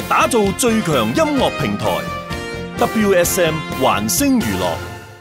打造最強音樂平台 WSM 環星娛樂。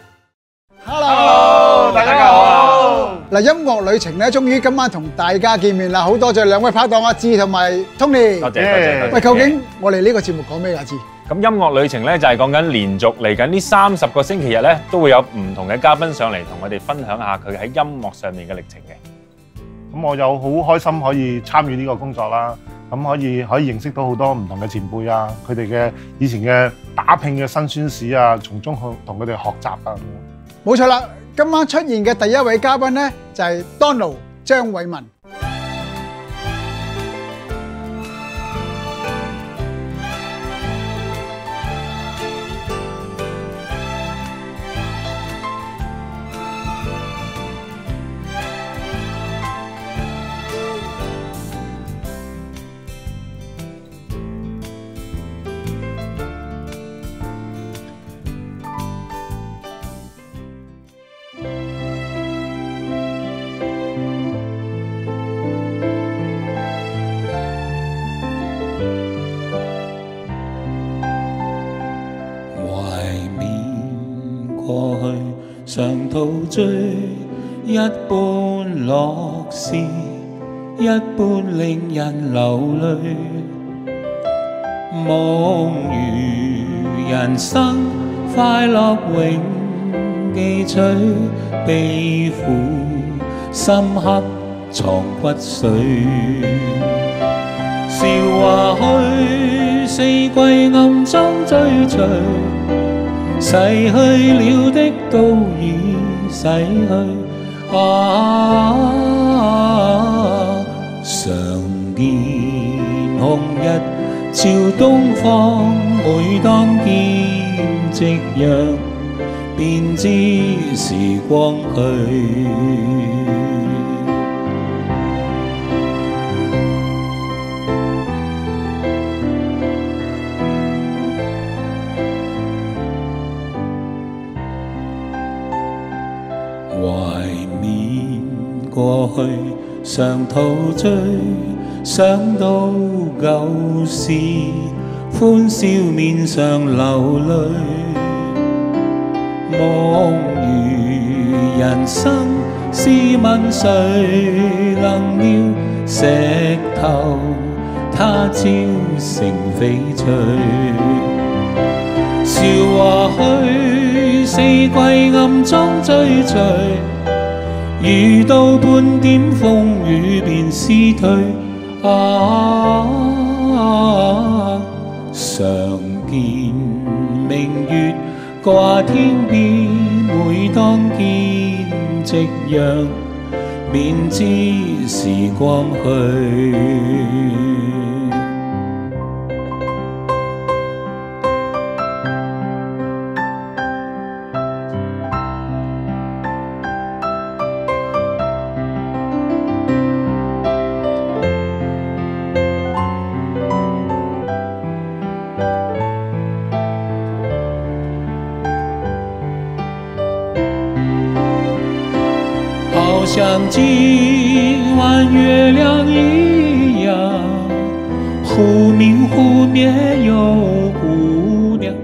Hello， 大家好。 嗱，音樂旅程咧，終於今晚同大家見面啦！好多謝兩位拍檔阿志同埋 Tony。 多謝。 喂，究竟我哋呢個節目講咩啊？志？ 咁音樂旅程咧就係講緊連續嚟緊呢30個星期日咧，都會有唔同嘅嘉賓上嚟同我哋分享下佢喺音樂上面嘅歷程嘅。 咁我有好開心可以參與呢個工作啦，咁可以認識到好多唔同嘅前輩啊，佢哋嘅以前嘅打拼嘅辛酸史啊，從中去同佢哋學習啊。 冇錯啦，今晚出現嘅第一位嘉賓咧就係 Donald 張偉文。 過去常陶醉，一半樂事，一半令人流淚。夢如人生，快樂永記取，悲苦深刻藏骨髓。笑話去，四季暗中追隨。逝去了的都已逝去，常見紅日照東方，每當見夕陽，便知時光去。懷緬過去常陶醉，想到舊事，歡笑面上流淚。夢如人生，試問誰能料石頭他朝成翡翠。笑話去，四季暗中追隨，遇到半點風雨便思退。常見明月掛天邊，每當見夕陽，便知時光去。好像今晚月亮一樣，忽明忽滅有姑娘。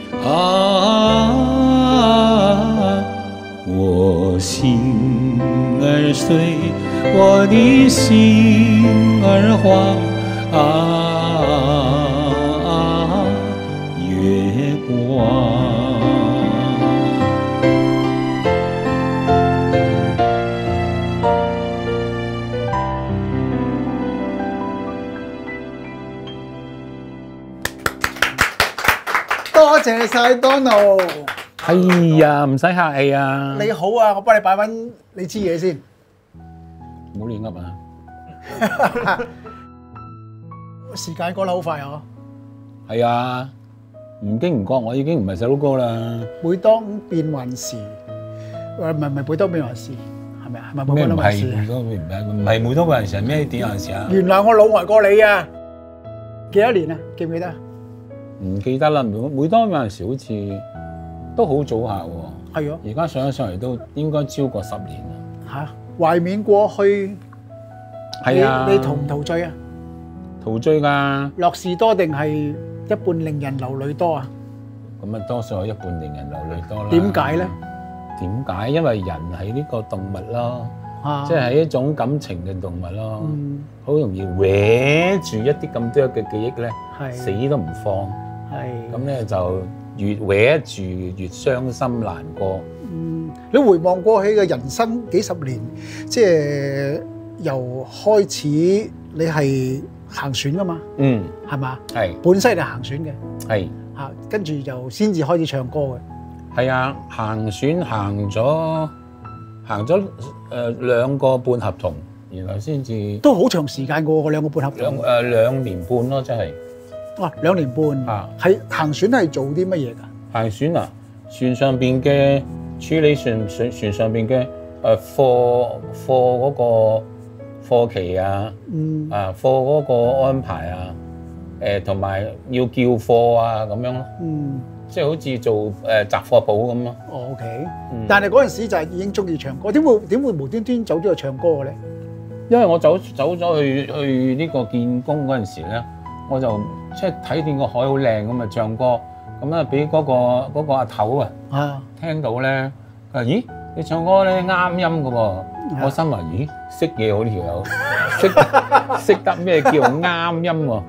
我心兒碎，我的心兒慌。月光。 多謝晒 Donald。 哎呀，唔使客氣啊！ 你好啊，我幫你擺翻你支嘢先。 唔好亂噏啊！ 時間過得好快啊！ 係啊，唔經唔覺，我已經唔係細佬哥啦。 每當變幻時，唔係每當變幻時，係咪啊？係咪每當變幻時？ 唔係每當變幻時係咩點幻時啊？ 原來我老呆過你啊！幾多年啊？記唔記得？ 唔記得啦，每當變幻時好似都好早下喎。 係啊， 而家上咗上嚟都應該超過10年啦。 嚇，懷緬過去。 係啊。 你陶唔陶醉啊？ 陶醉㗎。 樂事多定係一半令人流淚多啊？ 咁啊，多數係一半令人流淚多啦。 點解咧？ 點解？因為人係呢個動物咯，即係一種感情嘅動物咯，好容易搲住一啲咁多嘅記憶咧，死都唔放。係咁咧，就越搲住越傷心難過。 你回望過去嘅人生幾十年，即係由開始你係行船噶嘛？係嘛？係本身係行船嘅，係嚇，跟住就先至開始唱歌嘅。 係啊，行船行咗2個半合同，然後先至都好長時間過嗰2個半合同。 2年半咯，真係。 哇，2年半啊！係行船係做啲乜嘢㗎？ 行船啊，船上邊嘅處理船上邊嘅貨嗰個貨期啊，貨嗰個安排啊，同埋要叫貨啊咁樣咯。即係好似做雜貨鋪咁咯。 OK，但係嗰陣時就係已經中意唱歌，點會無端端走咗去唱歌嘅咧？ 因為我走咗去呢個建工嗰陣時咧，我就即係睇見個海好靚咁啊，唱歌咁啊，俾嗰個阿頭啊聽到咧，佢話：咦，你唱歌咧啱音嘅喎。我心話：咦，識嘢好呢條友，識得咩叫啱音喎？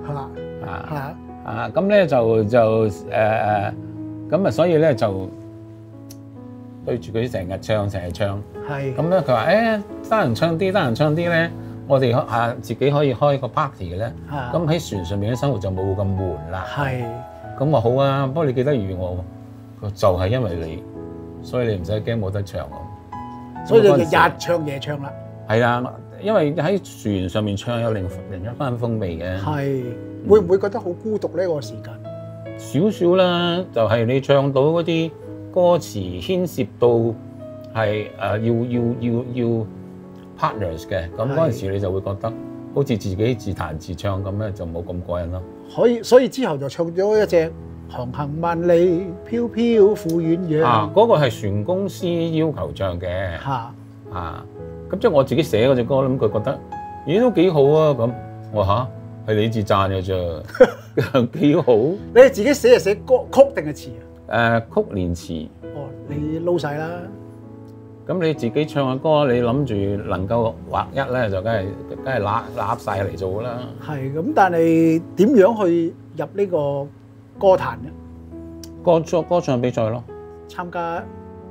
咁咧就咁啊，所以咧就對住佢成日唱。係咁咧，佢話：得人唱啲咧，我哋自己可以開個 party 嘅咧。咁喺船上面嘅生活就冇咁悶啦。係咁話好啊，不過你記得預我，就係因為你，所以你唔使驚冇得唱咁。 所以就日唱夜唱啦。係啊，因為喺船上面唱有另一番風味嘅。係。 會唔會覺得好孤獨呢個時間？ 少少啦，就係你唱到嗰啲歌詞牽涉到係要 partners 嘅，咁嗰陣時你就會覺得好似自己自彈自唱咁咧，就冇咁過癮咯。 所以之後就唱咗一隻航行萬里，飄飄付遠洋。 嗰個係船公司要求唱嘅。咁即係我自己寫嗰隻歌，咁佢覺得咦都幾好啊咁，我話係你自讚嘅啫，幾好。 你係自己寫係寫歌曲定係詞啊？ 曲連詞。 你撈晒啦。 咁你自己唱嘅歌，你諗住能夠劃一咧，就梗係揦晒嚟做啦。 係咁，但係點樣去入呢個歌壇嘅？ 歌唱比賽咯。 參加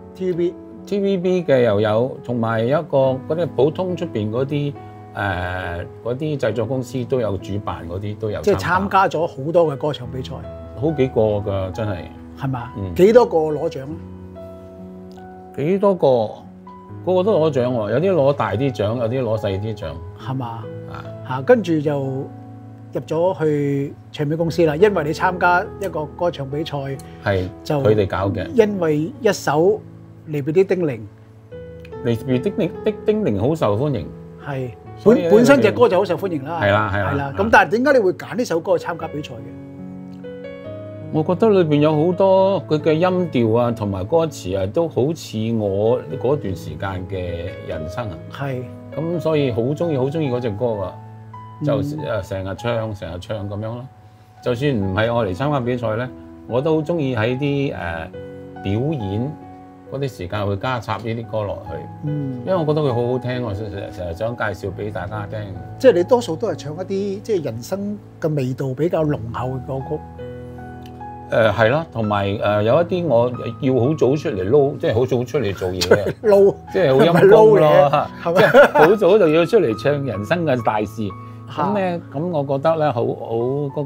TVB 嘅又有，同埋有一個嗰啲普通出邊嗰啲製作公司都有主辦嗰啲都有。即係參加咗好多嘅歌唱比賽。 好幾個㗎，真係。係嘛？幾多個攞獎啊？ 幾多個？個個都攞獎喎，有啲攞大啲獎，有啲攞細啲獎。 係嘛？跟住就入咗去唱片公司啦。因為你參加一個歌唱比賽， 係就佢哋搞嘅。 因為一首離別的叮嚀， 離別的叮嚀好受歡迎。 係本身隻歌就好受歡迎啦。 係啦。 咁但係點解你會揀呢首歌去參加比賽嘅？ 我覺得裏邊有好多佢嘅音調啊，同埋歌詞啊，都好似我嗰段時間嘅人生啊。係。咁所以好中意嗰隻歌啊，就成日唱咁樣咯。就算唔係我嚟參加比賽咧，我都好中意喺啲表演嗰啲時間會加插呢啲歌落去。因為我覺得佢好好聽，我成日想介紹俾大家聽。 即係你多數都係唱一啲即係人生嘅味道比較濃厚嘅歌曲。 係啦，同埋有一啲我要好早出嚟撈，即係好早出嚟做嘢嘅撈， 即係好陰功咯，即係好早就要出嚟唱人生嘅大事。咁咧，咁我覺得咧，好嗰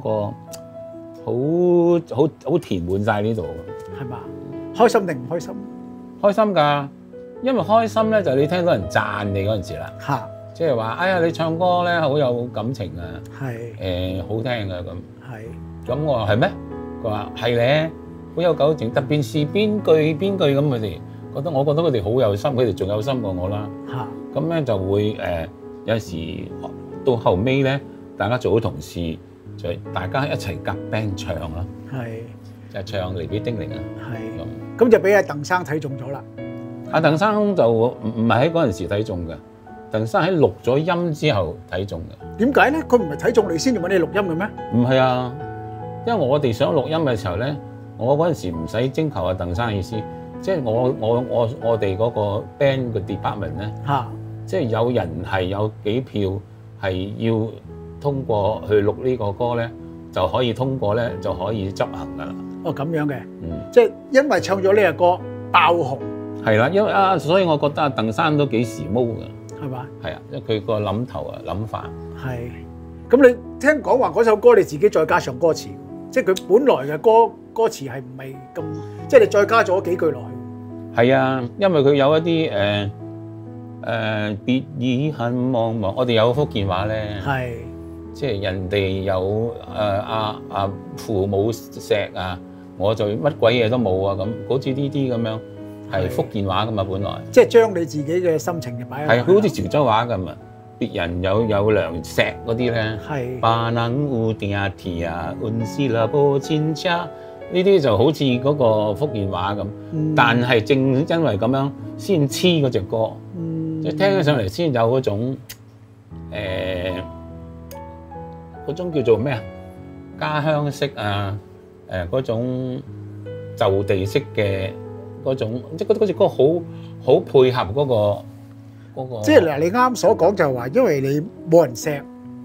個好填滿晒呢度。 係嘛？開心定唔開心？ 開心㗎，因為開心咧就係你聽到人讚你嗰陣時啦。嚇！即係話，哎呀，你唱歌咧好有感情啊。係。好聽啊咁。係。咁我話係咩？佢話係咧，好有感情，特別是邊句咁，佢哋覺得，我覺得佢哋好有心，佢哋仲有心過我啦。嚇！咁咧就會有時到後尾咧，大家做好同事，就大家一齊夾 band 唱啦。係。就唱離別叮嚀啊。係。咁就俾阿鄧生睇中咗啦。阿鄧生就唔係喺嗰陣時睇中嘅， 鄧生喺錄咗音之後睇中嘅。 點解咧？佢唔係睇中你先要揾你錄音嘅咩？ 唔係啊，因為我哋想錄音嘅時候咧，我嗰陣時唔使徵求阿鄧生意思，即係我哋嗰個 band 嘅 department 咧，即係有人係有幾票係要通過去錄呢個歌咧，就可以通過咧，就可以執行㗎啦。 哦，咁樣嘅，即係因為唱咗呢個歌爆紅。係啦，因為所以我覺得阿鄧生都幾時髦㗎。 係嘛？ 係啊，因為佢個諗頭啊諗法。係。 咁你聽講話嗰首歌你自己再加上歌詞，即係佢本來嘅歌詞係唔係咁，即係你再加咗幾句落去。 係啊，因為佢有一啲別已恨茫茫，我哋有福建話咧。係。即係人哋有父母錫啊，我就乜鬼嘢都冇啊咁，好似呢啲咁樣。係福建話噶嘛，本來即係將你自己嘅心情就擺喺度。 係，佢好似潮州話咁啊！別人有糧錫嗰啲咧，係巴能烏定阿提啊，運斯啦波千差，呢啲就好似嗰個福建話咁。但係正因為咁樣先黐嗰隻歌，即係聽起上嚟先有嗰種嗰種叫做咩啊？家鄉式啊，嗰種就地式嘅。嗰種即係嗰隻歌好配合嗰個， 即係嗱，你啱所講就係話，因為你冇人錫，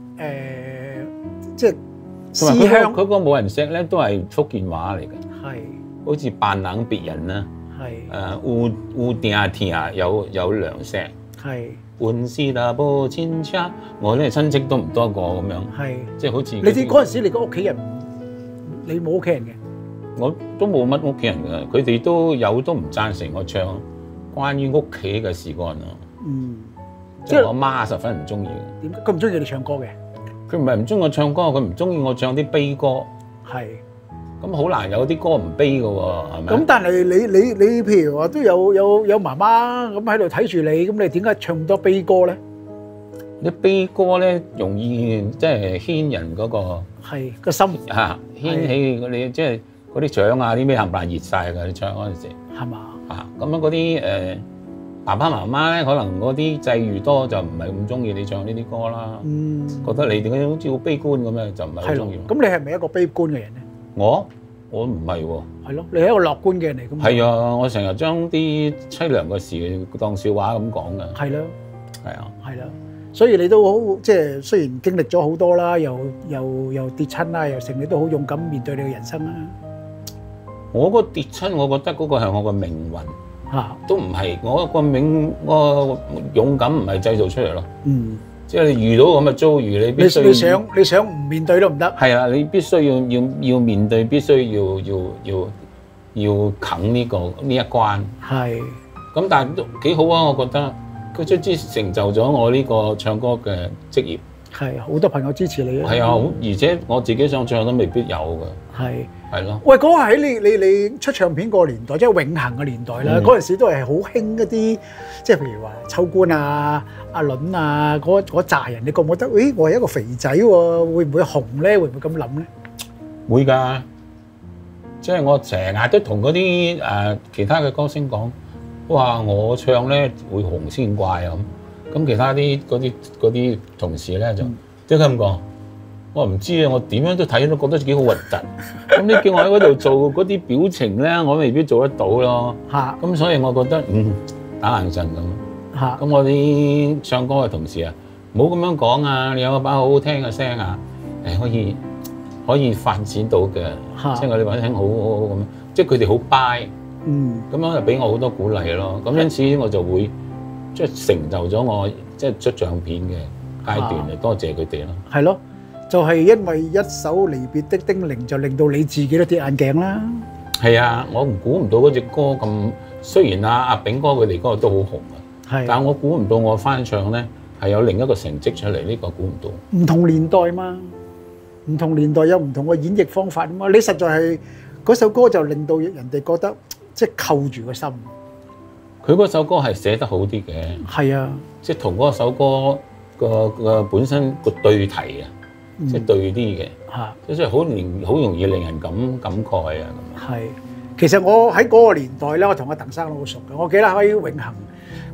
即係思鄉。 佢個冇人錫咧，都係福建話嚟嘅。係，好似扮冷別人啦。係。烏定阿田啊，有糧錫。係。半絲啦波千差，我咧親戚都唔多個咁樣。係。即係好似。 你哋嗰陣時，你個屋企人，你冇屋企人嘅。 我都冇乜屋企人㗎，佢哋都唔贊成我唱關於屋企嘅事幹咯。即係我媽十分唔中意。 點解佢唔中意你唱歌嘅？ 佢唔係唔中意我唱歌，佢唔中意我唱啲悲歌。係。咁好難有啲歌唔悲㗎喎，係咪？ 咁但係你譬如話都有媽媽咁喺度睇住你，咁你點解唱咁多悲歌咧？ 啲悲歌咧容易即係牽人嗰個係個心嚇，牽起你即係。嗰啲獎啊，啲咩冚唪唥熱曬㗎，你唱嗰陣時係嘛？ 咁樣嗰啲爸爸媽媽咧，可能嗰啲際遇多就唔係咁中意你唱呢啲歌啦。覺得你點解好似好悲觀咁樣，就唔係好中意。 咁你係咪一個悲觀嘅人咧？ 我唔係喎。 係咯，你係一個樂觀嘅人嚟㗎嘛？ 係啊，我成日將啲凄涼嘅事當笑話咁講㗎。係咯，係啊， 係啦。所以你都好，即係雖然經歷咗好多啦，又跌親啦，又成，你都好勇敢面對你嘅人生啦。 我個跌親，我覺得嗰個係我個命運，都唔係我個勇敢唔係製造出嚟咯。即係你遇到咁嘅遭遇，你必須你想唔面對都唔得。係啊，你必須要面對，必須要啃呢一關。係。咁但係都幾好啊，我覺得佢卒之成就咗我呢個唱歌嘅職業。係好多朋友支持你啊！係啊，而且我自己想唱都未必有㗎。係咯。喂，嗰個喺你出唱片個年代，即係永恆嘅年代啦。嗰陣時都係好興一啲，即係譬如話秋官啊、阿倫啊嗰扎人，你覺唔覺得？誒，我係一個肥仔喎，會唔會紅咧？會唔會咁諗咧？會㗎，即係我成日都同嗰啲其他嘅歌星講，哇！我唱咧會紅先怪啊咁。咁其他嗰啲同事咧就即刻咁講，我唔知啊，我點樣都睇都覺得自己好核突。咁你叫我喺嗰度做嗰啲表情咧，我未必做得到咯。嚇！咁所以我覺得打冷震咁。嚇！咁我啲唱歌嘅同事啊，唔好咁樣講啊！你有把好好聽嘅聲啊，可以發展到嘅。即係我哋把聲好咁，即係佢哋好 buy。咁樣就俾我好多鼓勵咯。咁因此我就會。即係成就咗我即係出唱片嘅階段嚟，多謝佢哋咯。係咯，就係因為一首離別的叮嚀，就令到你自己都跌眼鏡啦。係啊，我估唔到嗰隻歌咁，雖然阿炳哥佢哋嗰個都好紅啊，但係我估唔到我翻唱咧係有另一個成績出嚟，呢個估唔到。唔同年代嘛，唔同年代有唔同嘅演繹方法啊嘛。你實在係嗰首歌就令到人哋覺得即係扣住個心。佢嗰首歌係寫得好啲嘅，係啊，即係同嗰首歌個本身個對題啊，即係對啲嘅，嚇，即係好容易令人感慨啊咁。係，其實我喺嗰個年代咧，我同阿鄧生都好熟嘅。我記得喺永恆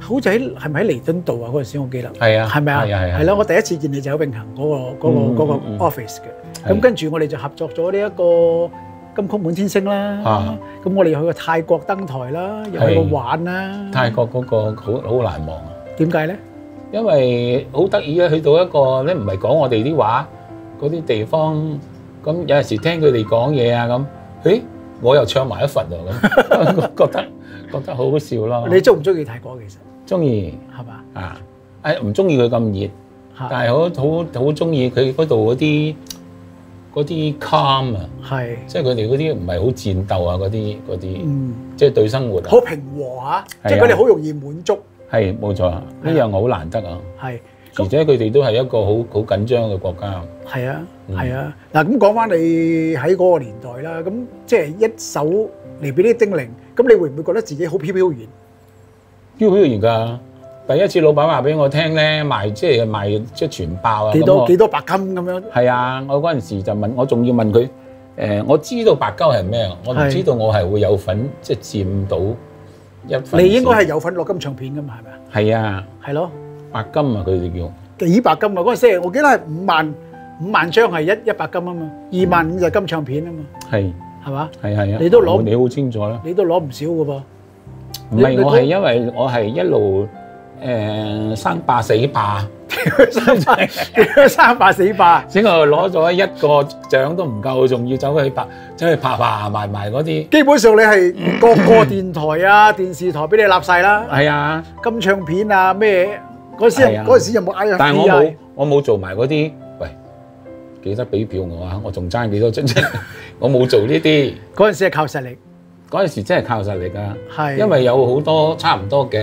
好似係咪喺彌敦道啊？嗰陣時我記得係啊， 係咪啊？係啦，我第一次見你就喺永恆嗰個 office 嘅。咁跟住我哋就合作咗呢一個金曲滿天星啦。咁我哋又去過泰國登台啦，又去過玩啦。 泰國嗰個好難忘啊！ 點解咧？ 因為好得意啊！去到一個咧唔係講我哋啲話嗰啲地方，咁有陣時聽佢哋講嘢啊咁，誒我又唱埋一份喎咁，覺得好好笑咯。 你中唔中意泰國其實？ 中意係嘛？ 啊誒唔中意佢咁熱，但係好中意佢嗰度嗰啲 calm 啊，係即係佢哋嗰啲唔係好戰鬥啊嗰啲，即係對生活好平和嚇，即係佢哋好容易滿足。係冇錯，呢樣好難得啊！ 係， 而且佢哋都係一個好緊張嘅國家。 係啊，係啊。嗱咁講翻你喺嗰個年代啦，咁即係一首離別的叮嚀，咁你會唔會覺得自己好飄飄然？ 飄飄然㗎！第一次老闆話俾我聽咧，賣即係全爆啊！ 幾多白金咁樣？ 係啊！我嗰陣時就問，我仲要問佢我知道白金係咩，我唔知道我係會有份即係佔到。 你應該係有份落金唱片㗎嘛，係咪啊？ 係啊， 係咯， 白金啊，佢哋叫幾白金啊！嗰陣時我記得係5萬張係一白金啊嘛，25000就係金唱片啊嘛，係嘛？係啊，你都攞你好清楚啦， 你都攞唔少㗎噃。 唔係我係因為我係一路生霸死霸， 生霸死霸， 先我攞咗一個獎都唔夠，仲要走去爬埋嗰啲。 基本上你係各個電台啊、電視台俾你立晒啦。 係啊， 金唱片啊咩嗰時有冇 I？ 但係我冇做埋嗰啲。喂，記得俾票我啊！我仲爭幾多張啫？我冇做呢啲。 嗰陣時係靠實力。 嗰陣時真係靠實力㗎。 係。因為有好多差唔多嘅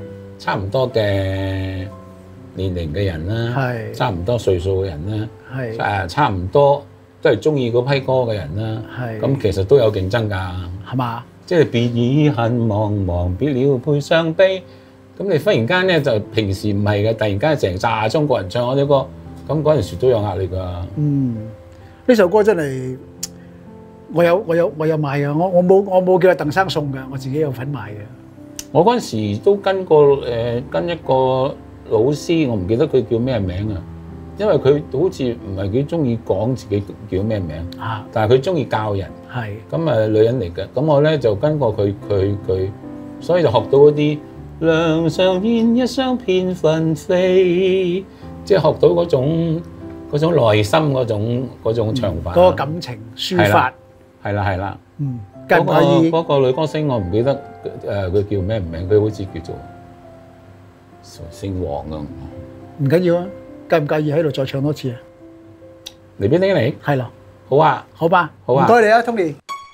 年齡嘅人啦，差唔多歲數嘅人啦，差唔多都係中意嗰批歌嘅人啦，咁其實都有競爭㗎， 係嘛？ 即係別已恨茫茫，別了配傷悲。咁你忽然間咧就平時唔係嘅，突然間成扎中國人唱我啲歌，咁嗰陣時都有壓力㗎。 呢首歌真係我有買嘅，我冇叫阿鄧生送嘅，我自己有份買嘅。 我嗰陣時都跟一個老師，我唔記得佢叫咩名啊，因為佢好似唔係幾中意講自己叫咩名，但係佢中意教人，咁女人嚟嘅，咁我咧就跟過佢，所以就學到嗰啲梁上燕一雙片紛飛，即係學到嗰種內心嗰種唱法， 嗰個感情抒發， 係啦， 嗰個女歌星我唔記得佢叫咩名，佢好似叫做姓黃啊。 唔緊要啊，介唔介意喺度再唱多次啊？ 離別的叮嚀？ 係咯， 好啊， 好吧， 好啊， 唔該你啊 ，Tony。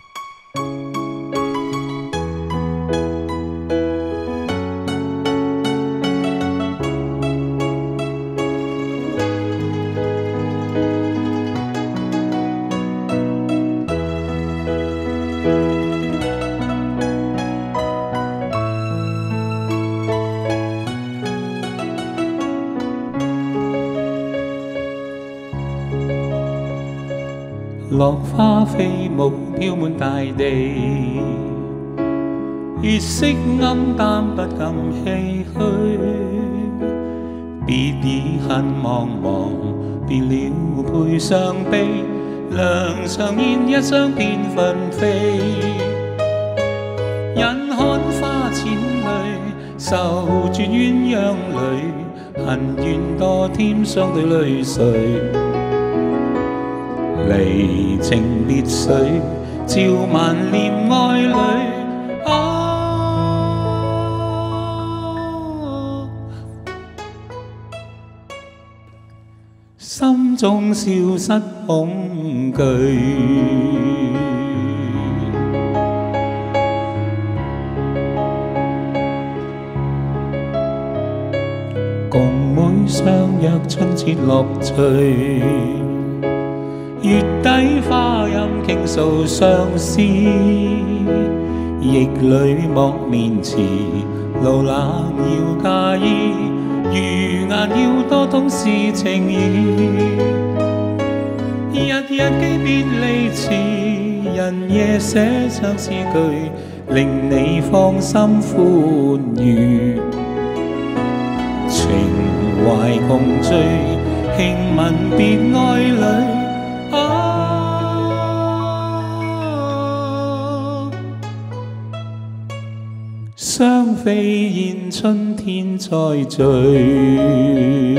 落花飛舞飄滿大地，月色暗淡不禁唏噓。別已恨茫茫，別了配傷悲。梁上燕一雙片紛飛，忍看花濺淚，愁絕鴛鴦淚，恨怨多添相對淚水。離情別緒，照萬念愛侶。心中消失恐懼。共妹相約春節樂趣。月底花音傾訴相思，憶裏莫面詞，路冷要介意，如顏要多通是情意。日日記別離詞，人夜寫上詩句，令你放心歡愉。 懷共醉，輕吻別愛侶。雙飛燕春天再聚。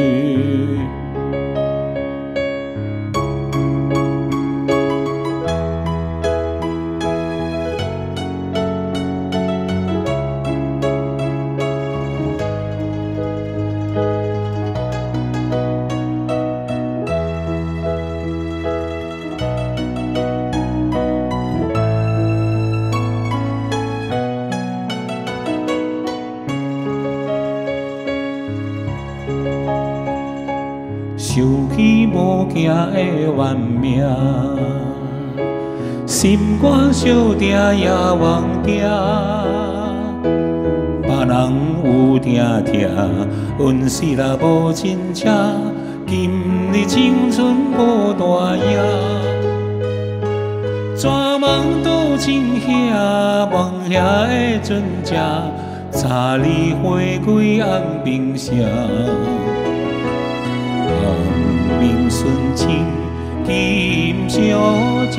想起无惊的怨命，心肝小定也忘定。别人有听听，阮是啦无真正。今日青春无大影，怎梦到真遐梦遐的船只，早日回归红冰城。明顺情，今小姐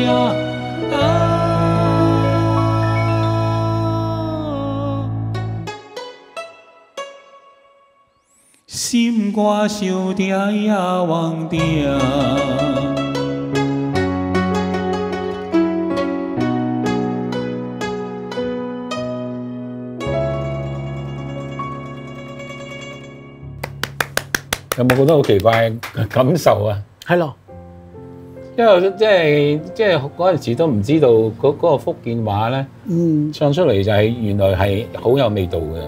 心肝小定也忘定。 有冇覺得好奇怪嘅感受啊？ 係咯， 因為即係嗰陣時都唔知道嗰個福建話咧，唱出嚟就係原來係好有味道嘅。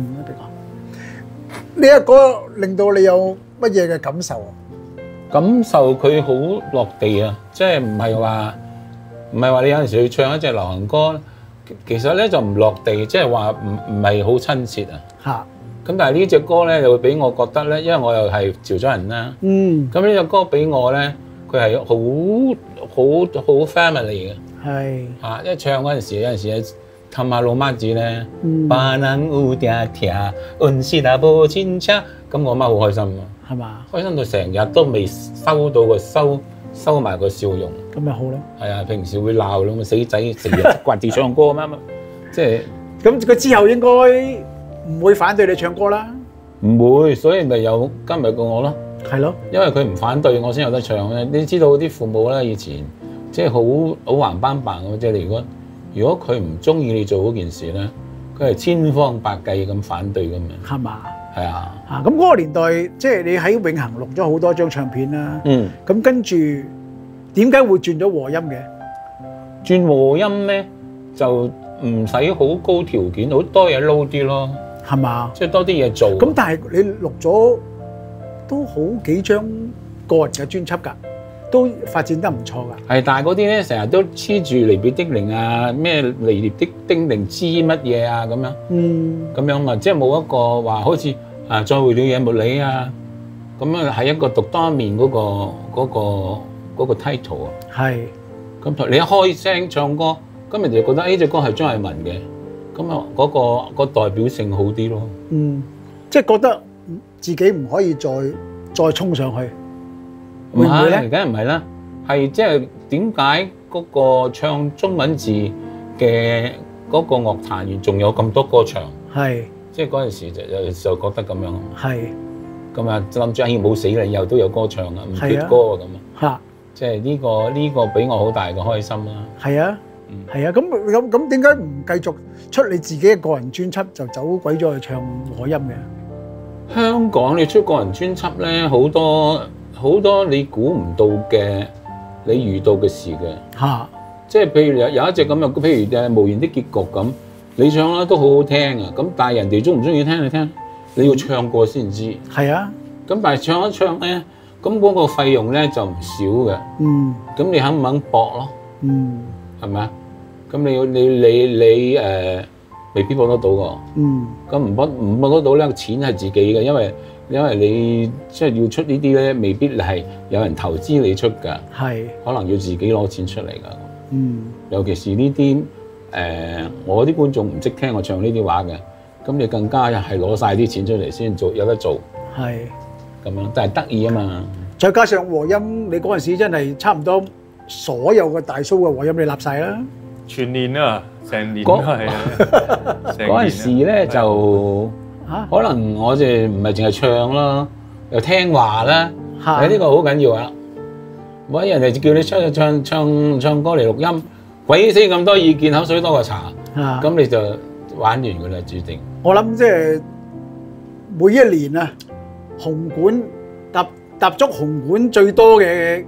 呢一個令到你有乜嘢嘅感受啊？ 感受佢好落地啊，即係唔係話你有陣時去唱一隻流行歌，其實咧就唔落地，即係話唔係好親切啊。嚇！咁但係呢隻歌咧，就會俾我覺得咧，因為我又係潮州人啦。咁呢隻歌俾我咧，佢係好 family 嘅。係。啊，一唱嗰陣時，有陣時氹下老媽子咧，巴能有聽聽，阮是那無親切，咁我媽好開心喎。係嘛？開心到成日都未收到收埋個笑容。咁咪好咯。係啊，平時會鬧咁死仔，成日掛住唱歌咁樣，即係。咁佢之後應該唔會反對你唱歌啦，唔會，所以咪有今日嘅我咯。係咯，因為佢唔反對我先有得唱咧。你知道啲父母咧以前即係好橫斑白咁，即係如果佢唔中意你做嗰件事咧，佢係千方百計咁反對咁樣。係嘛？係啊。啊，咁嗰個年代即係你喺永恆錄咗好多張唱片啦。咁跟住點解會轉咗和音嘅？轉和音咧就唔使好高條件，好多嘢撈啲咯。係嘛？即係多啲嘢做。咁但係你錄咗都好幾張個人嘅專輯㗎，都發展得唔錯㗎。係，但係嗰啲咧成日都黐住離別的鈴啊，咩離別的叮嚀知乜嘢啊咁樣。咁樣嘛，即係冇一個話好似啊再會了野茉莉啊，咁樣係一個獨當一面嗰個 title 啊。係。咁你一開聲唱歌，咁人哋就覺得呢隻歌係張藝文嘅。咁啊，嗰個代表性好啲咯。即係覺得自己唔可以再衝上去，會唔會咧？梗係唔係啦，係即係點解嗰個唱中文字嘅嗰個樂壇員仲有咁多歌唱？係，即係嗰陣時就覺得咁樣。係，咁啊諗住冇死啦，以後都有歌唱啊，唔缺歌咁啊。嚇！即係呢個俾我好大嘅開心啦。係啊。係啊，咁點解唔繼續出你自己嘅個人專輯，就走鬼咗去唱和音嘅？香港你出個人專輯咧，好多你估唔到嘅，你遇到嘅事嘅嚇。即係譬如有一隻咁嘅，譬如《無言的結局》咁，你唱咧都好好聽啊。咁但係人哋中唔中意聽你聽，你要唱過先知。係啊。咁但係唱一唱咧，咁嗰個費用咧就唔少嘅。咁你肯唔肯搏咯？係咪啊？咁你未必搏得到㗎。咁唔搏得到咧，錢係自己嘅，因為你即係要出呢啲咧，未必係有人投資你出㗎。係，可能要自己攞錢出嚟㗎。尤其是呢啲我啲觀眾唔識聽我唱呢啲話嘅，咁你更加係攞晒啲錢出嚟先有得做。係， 咁樣，但係得意啊嘛。 再加上和音，你嗰陣時真係差唔多所有嘅大 show 嘅和音你立晒啦。 全年啊，成年都係啊。 嗰陣時咧就可能我哋唔係淨係唱咯，又聽話啦。呢個好緊要啊！冇人哋叫你出去唱歌嚟錄音，鬼死咁多意見，口水多過茶。咁你就玩完㗎啦，注定。我諗即係每一年啊，紅館踏足紅館最多嘅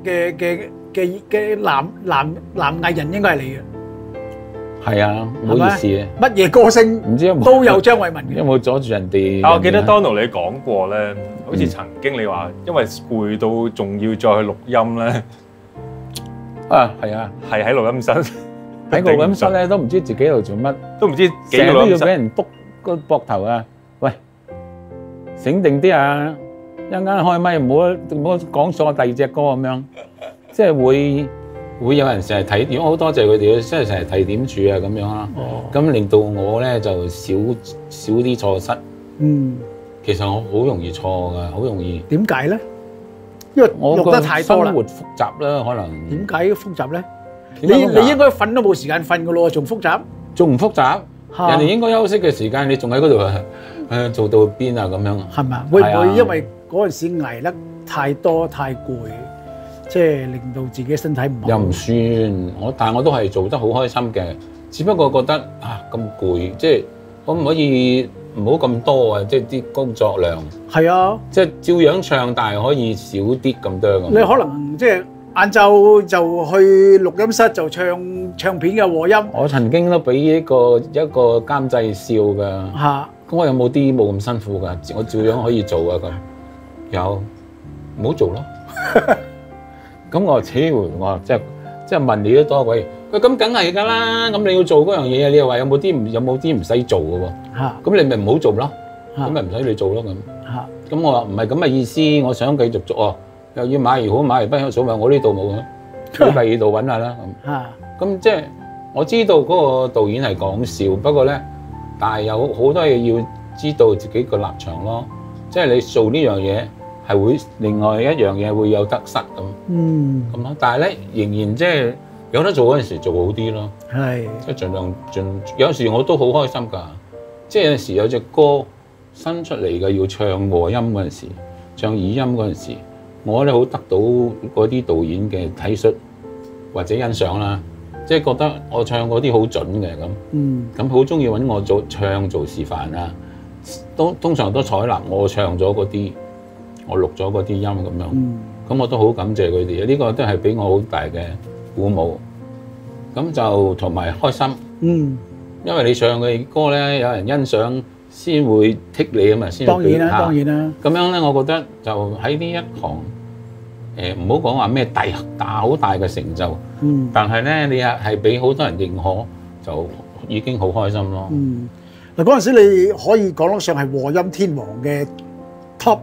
男藝人應該係你嘅。係啊，唔好意思啊。乜嘢歌星唔知有冇都有張偉文嘅。有冇阻住人哋？ 我記得 Donald 你講過咧，好似曾經你話因為攰到仲要再去錄音咧。啊，係啊，係喺錄音室。喺錄音室咧都唔知自己喺度做乜，都唔知幾個錄音室。成日都要俾人督個膊頭啊！喂，醒定啲啊！一陣間開咪唔好講錯第二隻歌咁樣，即係會有人成日提點，好多謝佢哋，即係成日提點住啊咁樣啦。咁令到我咧就少啲錯失。嗯，其實我好容易錯㗎，好容易。點解咧？因為我錄得太多啦。生活複雜啦，可能。點解複雜咧？你應該瞓都冇時間瞓㗎咯，仲複雜？仲唔複雜？人哋應該休息嘅時間，你仲喺嗰度做到邊啊？咁樣係咪？會唔會因為嗰陣時捱得太多太攰，即係令到自己身體唔好？又唔算，但係我都係做得好開心嘅。只不過覺得咁攰，即係可唔可以唔好咁多啊？即係啲工作量。係啊，即係照樣唱，但係可以少啲咁多咁。你可能即係晏晝就去錄音室就唱片嘅和音。我曾經都俾一個監製笑㗎。嚇！咁我有冇啲冇咁辛苦㗎？我照樣可以做啊咁。有，唔好做咯。咁我我即係問你都多鬼。喂，咁梗係㗎啦。咁你要做嗰樣嘢，你又話有冇啲唔使做嘅喎？嚇！咁你咪唔好做咯。咁咪唔使你做咯咁。嚇！咁我話唔係咁嘅意思，我想繼續做喎。又要馬兒好，馬兒不香，所謂我呢度冇啊，喺第二度揾下啦咁。咁即係我知道嗰個導演係講笑，不過咧，但係有好多嘢要知道自己個立場咯。即係你做呢樣嘢係會另外一樣嘢會有得失咁。咁咯，但係咧仍然即係有得做嗰陣時做好啲咯。係，即係盡量有時我都好開心㗎。即係有陣時有隻歌新出嚟嘅要唱和音嗰陣時，唱耳音嗰陣時。我咧好得到嗰啲導演嘅體恤或者欣賞啦，即係覺得我唱嗰啲好準嘅咁，咁好中意揾我唱做示範啊，通常都採納我唱咗嗰啲，我錄咗嗰啲音咁樣，咁我都好感謝佢哋，呢個都係俾我好大嘅鼓舞，咁就同埋開心，因為你唱嘅歌咧有人欣賞。先會剔你啊嘛，先當然啦，當然啦。咁樣咧，我覺得就喺呢一行，唔好講話咩好大嘅成就，但係咧你係俾好多人認可，就已經好開心咯。嗱嗰陣時你可以講得上係和音天王嘅 top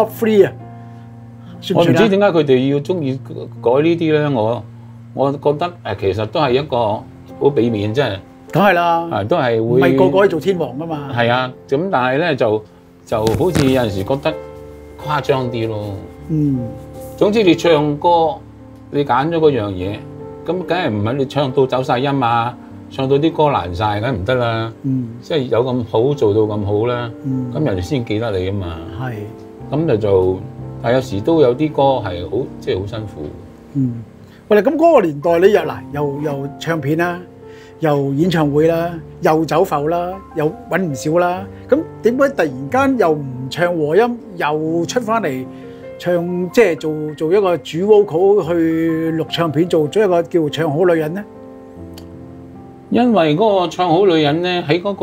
3啊，我唔知點解佢哋要中意改呢啲咧，我覺得其實都係一個好俾面，即係。梗係啦，都係會唔係個個可以做天王噶嘛？係啊，咁但係咧就好似有陣時覺得誇張啲咯。總之你唱歌，你揀咗嗰樣嘢，咁梗係唔係你唱到走晒音啊，唱到啲歌爛晒，梗係唔得啦。即係有咁好做到咁好啦，咁人哋先記得你啊嘛。係，咁但有時都有啲歌係好即係好辛苦。喂，咁嗰個年代你又唱片啦。又演唱會啦，又走埠啦，又揾唔少啦。咁點解突然間又唔唱和音，又出翻嚟唱，即係做一個主 vocal 去錄唱片，做咗一個叫唱好女人呢？因為嗰個唱好女人咧，喺嗰個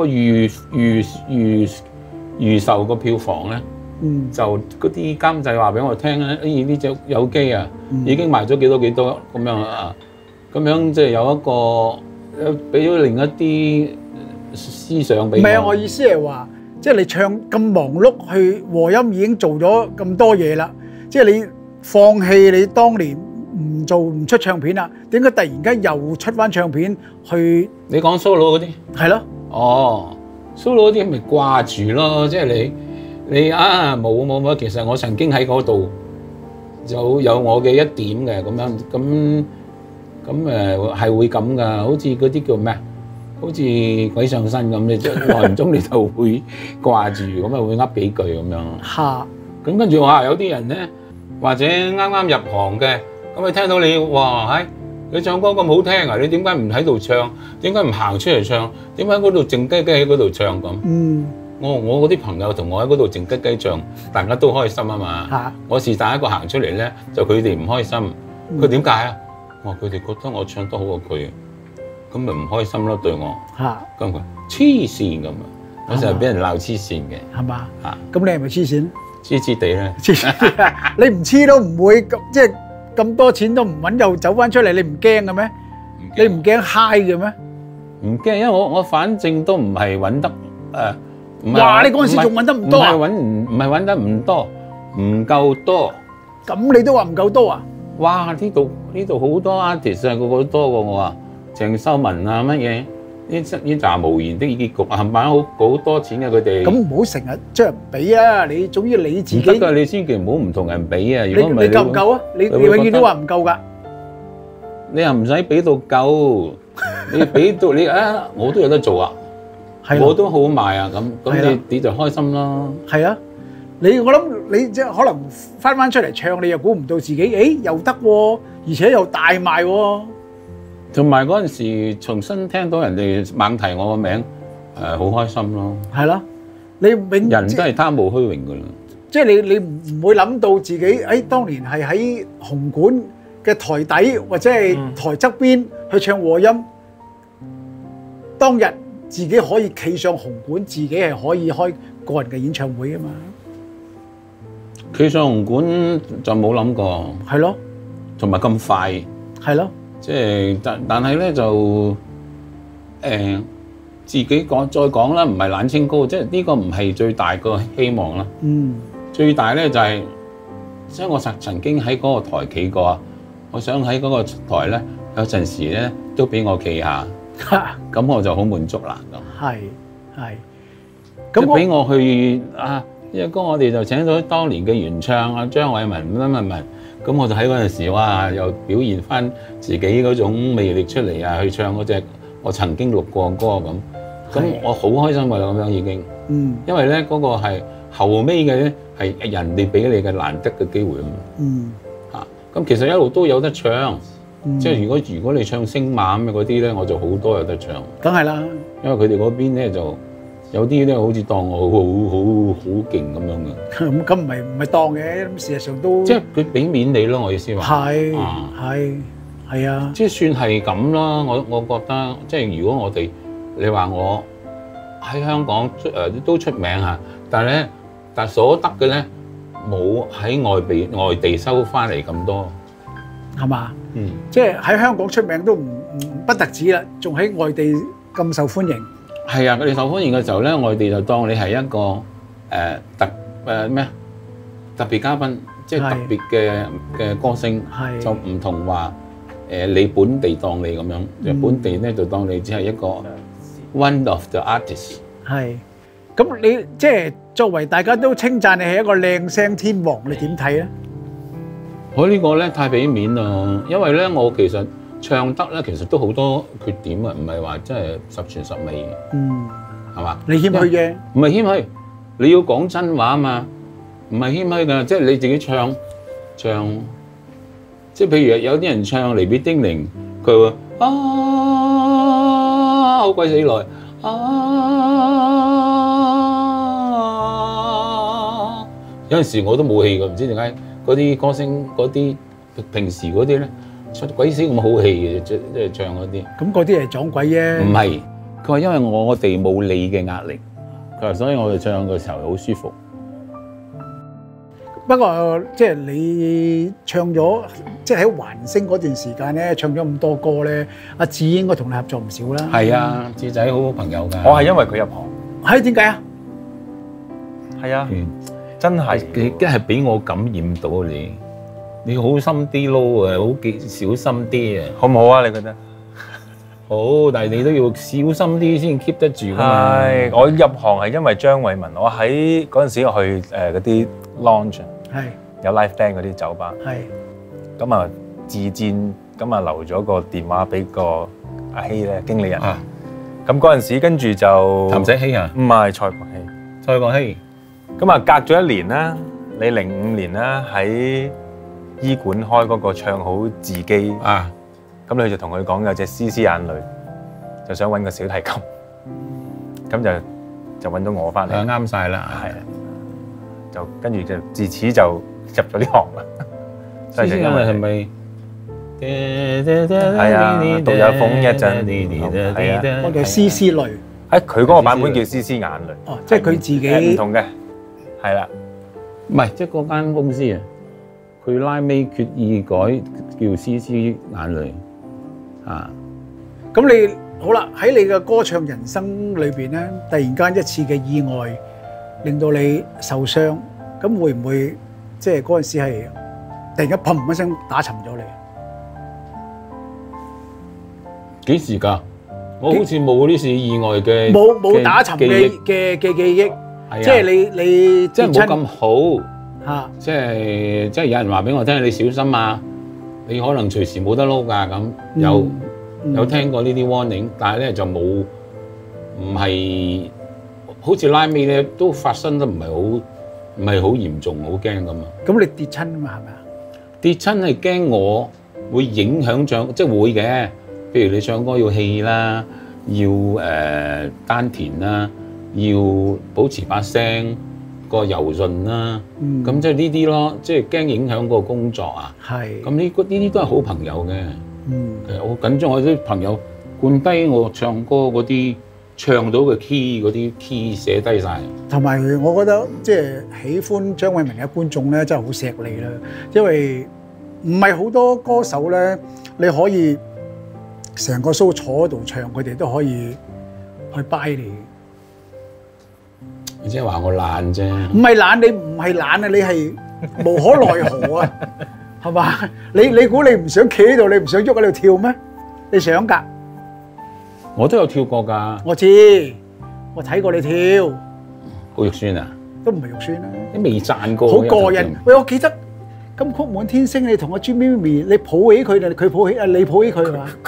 預售個票房咧，就嗰啲監製話俾我聽咧，呢隻有機啊，已經賣咗幾多咁樣啊，咁樣即係有一個。俾咗另一啲思想俾我。唔係啊，我意思係話，即係你唱咁忙碌去和音已經做咗咁多嘢啦，即係你放棄你當年唔出唱片啦，點解突然間又出翻唱片去？你講 solo 嗰啲？係咯。哦，solo 嗰啲咪掛住咯，即係你啊冇，其實我曾經喺嗰度有我嘅一點嘅咁樣，咁係會咁噶，好似嗰啲叫咩？好似鬼上身咁，你即係耐唔中你就會掛住，咁啊會噏幾句咁樣。嚇！咁跟住話有啲人咧，或者啱啱入行嘅，咁你聽到你哇你唱歌咁好聽啊！你點解唔喺度唱？點解唔行出嚟唱？點解喺嗰度靜雞雞喺嗰度唱咁？我嗰啲朋友同我喺嗰度靜雞雞唱，大家都開心啊嘛。我是但一個行出嚟咧，就佢哋唔開心。佢點解啊？我話佢哋覺得我唱得好過佢，咁咪唔開心咯對我。咁佢黐線咁啊！我成日俾人鬧黐線嘅，係嘛？咁你係咪黐線？黐黐地咧。黐線，你唔黐都唔會即係咁多錢都唔揾又走翻出嚟，你唔驚嘅咩？你唔驚嗨嘅咩？唔驚，因為我反正都唔係揾得哇！你嗰陣時仲揾得唔多啊？唔係揾得唔多，唔夠多。咁你都話唔夠多啊？哇！呢度好多 artist 啊，個個都多過我啊！鄭秀文啊，乜嘢呢扎無言的結局啊，係咪好多錢嘅佢哋？咁唔好成日將人比啊！你總之你自己唔得㗎，你千祈唔好唔同人比啊！如果唔係你夠唔夠啊？你永遠都話唔夠㗎。你又唔使俾到夠，你俾到你啊！我都有得做啊！我都好賣啊！咁你就開心咯。係啊，我諗你即係可能翻出嚟唱，你又估唔到自己，又得喎，而且又大賣喎。同埋嗰陣時重新聽到人哋猛提我個名，好開心咯。係咯，你人都係貪慕虛榮㗎啦。即係你唔會諗到自己當年係喺紅館嘅台底或者係台側邊去唱和音，當日自己可以企上紅館，自己係可以開個人嘅演唱會啊嘛！企上紅館就冇諗過，係咯，同埋咁快，係咯，即係但係咧就自己再講啦，唔係冷清高，即係呢個唔係最大個希望啦。最大咧就係即係我曾經喺嗰個台企過，我想喺嗰個台咧有陣時咧都俾我企下。咁我就好滿足啦。係，咁俾我去呢隻歌我哋就請到當年嘅原唱張偉文乜，咁我就喺嗰陣時哇，又表現翻自己嗰種魅力出嚟啊，去唱嗰隻我曾經錄過歌咁我好開心㗎啦，咁樣已經。因為咧嗰個係後尾嘅咧係人哋俾你嘅難得嘅機會啊嘛。咁其實一路都有得唱。即係如果你唱星馬咁嘅嗰啲咧，我就好多有得唱。梗係啦，因為佢哋嗰邊咧就有啲咧好似當我好勁咁樣嘅。咁唔係當嘅，咁事實上都即係佢俾面你咯，我意思話。係啊，即係算係咁啦。我覺得即係如果你話我喺香港都出名嚇，但係所得嘅咧冇喺外地收翻嚟咁多。係嘛？即係喺香港出名都不特止啦，仲喺外地咁受歡迎。係啊，佢哋受歡迎嘅時候咧，外地就當你係一個特別嘉賓，即係特別嘅歌星，就唔同話你本地當你咁樣，本地咧就當你只係一個 one of the artists。係，咁你即係作為大家都稱讚你係一個靚聲天王，你點睇咧？我呢個咧太俾面啦，因為咧我其實唱得咧，其實都好多缺點啊，唔係話真係十全十美嘅，係嘛？你謙虛嘅，唔係謙虛，你要講真話啊嘛，唔係謙虛㗎，即係你自己唱，即係譬如有啲人唱離別叮嚀，佢會好鬼死耐有陣時我都冇氣㗎，唔知點解。嗰啲歌星，嗰啲平時嗰啲咧出鬼死咁好氣嘅，即係唱嗰啲。咁嗰啲係撞鬼啫。唔係，佢話因為我哋冇你嘅壓力，佢話所以我哋唱嘅時候好舒服。不過即係你唱咗，即係喺環星嗰段時間咧，唱咗咁多歌咧，阿志應該同你合作唔少啦。係啊，志仔好好朋友㗎。我係因為佢入行。係點解啊？係啊。真係，你真係俾我感染到你好心啲撈啊，好小心啲啊，好唔好啊？你覺得？ 好，但係你都要小心啲先 keep 得住㗎嘛。 係，我入行係因為張偉文，我喺嗰陣時我去嗰啲 lounge，有 live band 嗰啲酒吧，咁啊自薦，咁啊留咗個電話俾個阿希咧經理人。咁嗰陣時跟住就譚仔希啊？ 唔係蔡國希。 蔡國希。 咁啊隔咗1年啦，你05年啦喺醫館開嗰個唱好自己啊。咁你就同佢講有隻絲絲眼淚，就想揾個小提琴，咁就揾到我翻嚟。 啱晒啦， 係，就跟住就自此就入咗呢行啦。 絲絲眼淚係咪？ 係啊，獨有風一陣，係啊， 我哋絲絲淚。 佢嗰個版本叫絲絲眼淚。 哦，即係佢自己唔同嘅，係啦， 唔係即係嗰間公司啊，佢拉尾決意改叫絲絲眼淚。 咁你好啦，喺你嘅歌唱人生裏邊咧，突然間一次嘅意外令到你受傷，咁會唔會即係嗰陣時係突然間砰一聲打沉咗你？ 幾時㗎？我好似冇嗰啲事意外嘅， 冇打沉嘅記憶，即係你即係冇咁好嚇，即係有人話俾我聽，你小心啊！你可能隨時冇得撈㗎咁，有聽過呢啲 warning， 但係咧就冇，唔係好似拉尾咧都發生得唔係好嚴重，好驚㗎嘛。 咁你跌親啊嘛係咪啊？ 跌親係驚我會影響唱，即係會嘅。譬如你唱歌要氣啦，要丹田啦，要保持把聲個柔順啦，咁即係呢啲咯，即係驚影響個工作啊。係。咁呢啲都係好朋友嘅。其實我好緊張，我啲朋友灌低我唱歌嗰啲唱到嘅 key 嗰啲 key 寫低晒。 同埋我覺得即係喜歡張偉文嘅觀眾咧，真係好錫你啦，因為唔係好多歌手咧，你可以成個 show 坐喺度唱，佢哋都可以去 buy 你。 你即係話我懶啫？ 唔係懶，你唔係懶啊，你係無可奈何啊，係嘛？你估你唔想企喺度，你唔想喐喺度跳咩？你想㗎？ 我都有跳過㗎。 我知，我睇過你跳。 好肉酸啊？都唔係肉酸啦。 你未賺過。 好過癮。喂，我記得金曲滿天星，你同阿朱咪咪，你抱起佢定佢抱起啊？你抱起佢係嘛？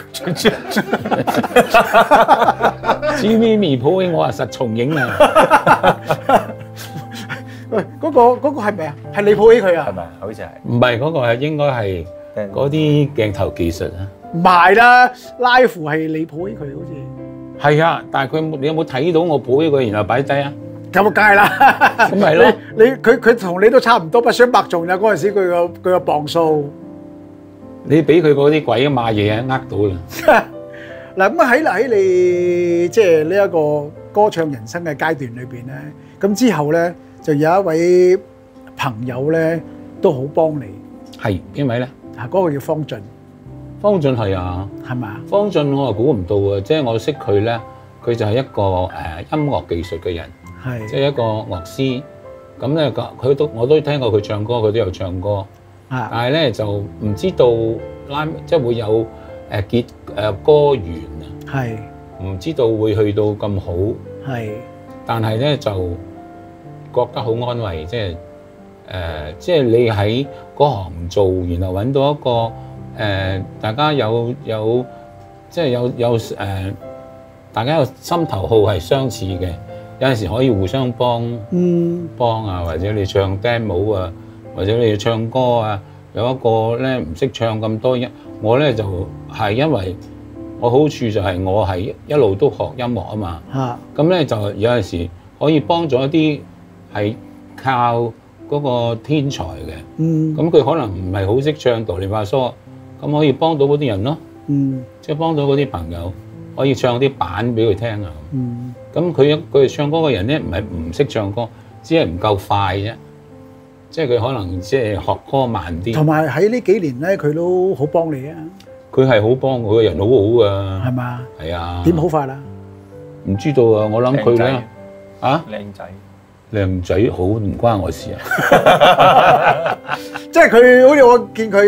朱咪咪抱起我啊，實重影啊！喂，嗰個係咪啊？係你抱起佢啊？ 係咪？好似係。 唔係嗰個係應該係嗰啲鏡頭技術啊。 唔係啦，live係你抱起佢好似。 係啊，但係你有冇睇到我抱起佢，然後擺低啊？ 咁啊，梗係啦。咁咪咯。佢同你都差唔多，不相伯仲啦。嗰陣時佢個磅數。 你俾佢嗰啲鬼馬嘢呃到啦。 嗱咁喺你即係呢一個歌唱人生嘅階段裏邊咧，咁之後咧就有一位朋友咧都好幫你。係邊位咧？啊，嗰個叫方俊。 方俊係啊，係咪啊？方俊我又估唔到啊，即係我識佢咧，佢就係一個音樂技術嘅人，係即係一個樂師。咁咧我都聽過佢唱歌，佢都有唱歌。但係咧就唔知道即係會有結歌緣啊，係唔知道會去到咁好，係。但係咧就覺得好安慰，即係你喺嗰行做，然後揾到一個大家有即係有大家有心頭好係相似嘅，有陣時可以互相幫啊，或者你唱 demo 啊。或者你唱歌啊，有一個咧唔識唱咁多音，我咧就係因為我好處就係我係一路都學音樂啊嘛，咁咧就有陣時可以幫咗一啲係靠嗰個天才嘅，咁佢可能唔係好識唱哆唻發嗦，咁可以幫到嗰啲人咯，即係幫到嗰啲朋友可以唱啲版俾佢聽啊，咁佢哋唱歌嘅人咧唔係唔識唱歌，只係唔夠快啫。即係佢可能即係學歌慢啲，同埋喺呢幾年咧，佢都好幫你啊！佢係好幫，佢個人好好噶，係嘛？係啊！點好法啊？唔知道啊！我諗佢咧啊，靚仔好唔關我事啊！即係佢好似我見佢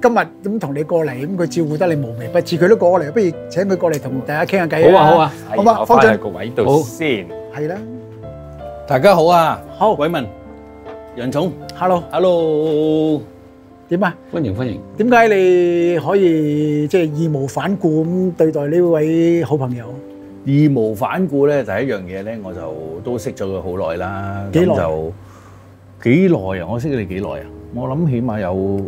今日咁同你過嚟，咁佢照顧得你無微不至，佢都過嚟，不如請佢過嚟同大家傾下偈啊！ 好啊， 好嘛，方丈個位度先， 係啦， 大家好啊， 好， 偉文、楊總 ，hello，點啊？ 歡迎。 點解你可以即係義無反顧咁對待呢位好朋友？ 義無反顧咧，第一樣嘢咧，我就都識咗佢好耐啦。 幾耐？ 幾耐啊？我識咗你幾耐啊？我諗起碼有